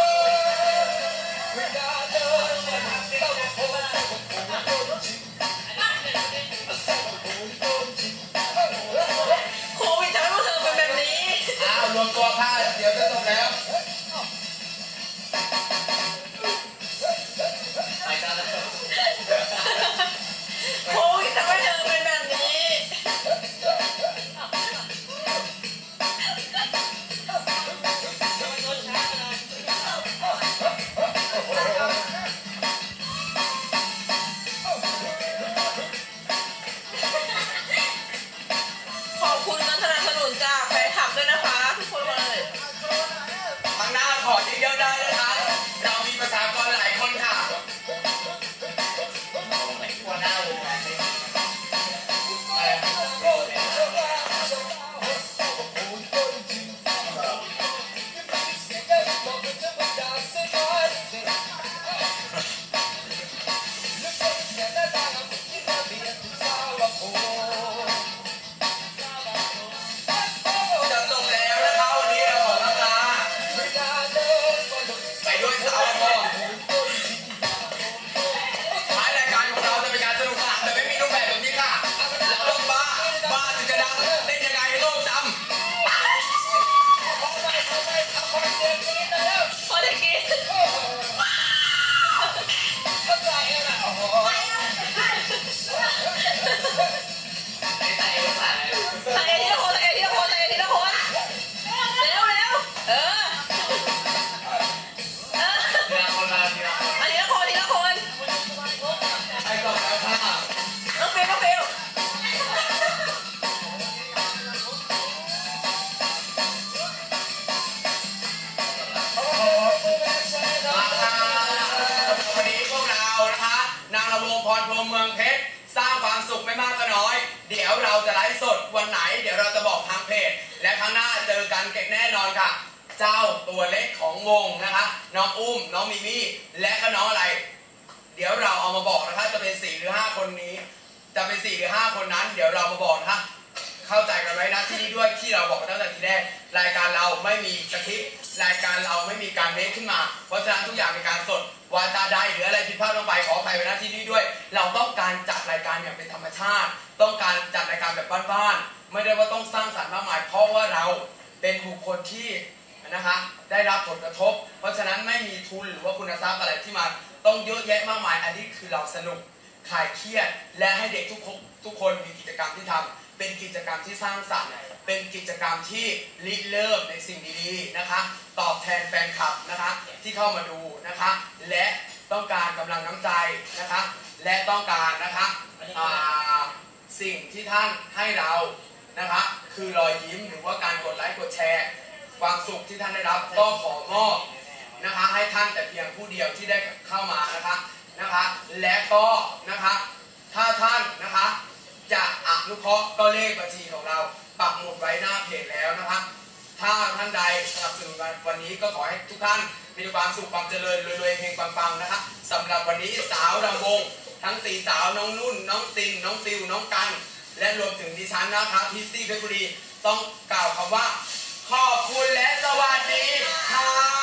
โควิดทำให้พวกเธอเป็นแบบนี้อ้าวรวมตัวค่ะเดี๋ยวจะจบแล้วไปกันแล้วโควิดทำให้เธอเป็นแบบนี้ ขอบคุณการสนับสนุนจากแฟนคลับด้วยนะคะทุกคนเลยทางหน้าขอเยอะๆได้นะคะเรามีประชากรหลายคนค่ะหัวหน้าวงจะจบแล้วนะคะวันนี้เราขอลาลาไปด้วยสาวละครท้ายรายการของเราจะเป็นการสนุกสนานแต่ไม่มีรูปแบบแบบนี้ค่ะเราต้องบ้าบ้าถึงจะดังเล่นยังไงให้โลกจำพอได้กินใส่ทีละคนใส่ทีละคนใส่ทีละคนเร็วเร็วเออเอออันทีละคนทีละคนไปก่อนแล้วค่ะน้องฟิวน้องฟิวมาค่ะวันนี้พวกเรานะคะนางระวงพรพรหมเมืองเพชรสร้างความสุขไม่มากก็น้อย เดี๋ยวเราจะไลฟ์สดวันไหน เดี๋ยวเราจะบอกทางเพจและครั้งหน้าเจอกันเก็บแน่นอนค่ะ เจ้าตัวเล็กของวงนะคะน้องอุ้มน้องมิมี่และก็น้องอะไร เดี๋ยวเราเอามาบอกนะคะจะเป็นสี่หรือห้าคนนี้ จะเป็นสี่หรือห้าคนนั้น เดี๋ยวเรามาบอกนะคะเข้าใจกันไว้นะที่นี่ด้วยที่เราบอกกันตั้งแต่ทีแรกรายการเราไม่มีสคริปต์รายการเราไม่มีการเมคขึ้นมา เพราะฉะนั้นทุกอย่างเป็นการสดวาจาใดหรืออะไรผิดพลาดลงไปขออภัยไว้นะที่นี่ด้วย เราต้องการจัดรายการอย่างเป็นธรรมชาติ ต้องการจัดรายการแบบบ้านๆไม่ได้ว่าต้องสร้างสรรค์มากมายเพราะว่าเราเป็นบุคคลที่นะคะได้รับผลกระทบ เพราะฉะนั้นไม่มีทุนหรือว่าคุณทรัพย์อะไรที่มาต้องเยอะแยะมากมายอันนี้คือเราสนุกคลายเครียดและให้เด็กทุกคนทุกคนมีกิจกรรมที่ทำเป็นกิจกรรมที่สร้างสรรค์เป็นกิจกรรมที่ริเริ่มในสิ่งดีๆนะคะตอบแทนแฟนคลับนะคะที่เข้ามาดูนะคะและต้องการกำลังน้ำใจนะคะและต้องการนะคะอ่าสิ่งที่ท่านให้เรานะคะคือรอยยิ้มหรือว่าการกดไลค์กดแชร์ความสุขที่ท่านได้รับก็ขอมอบนะคะให้ท่านแต่เพียงผู้เดียวที่ได้เข้ามานะคะนะคะและก็นะคะถ้าท่านนะคะจะอนุเคราะห์ก็เลขบัญชีของเราปักหมุดไว้หน้าเพจแล้วนะคะถ้าท่านใดสนับสนุนวันนี้ก็ขอให้ทุกท่านมีความสุขความเจริญรวยๆเฮงปังๆนะคะสำหรับวันนี้สาวรำวงทั้งสี่สาวน้องนุ่นน้องซินน้องฟิวน้องกันและรวมถึงดิฉันนะคะพิซซี่เพชรบุรีต้องกล่าวคำว่าขอบคุณและสวัสดีค่ะ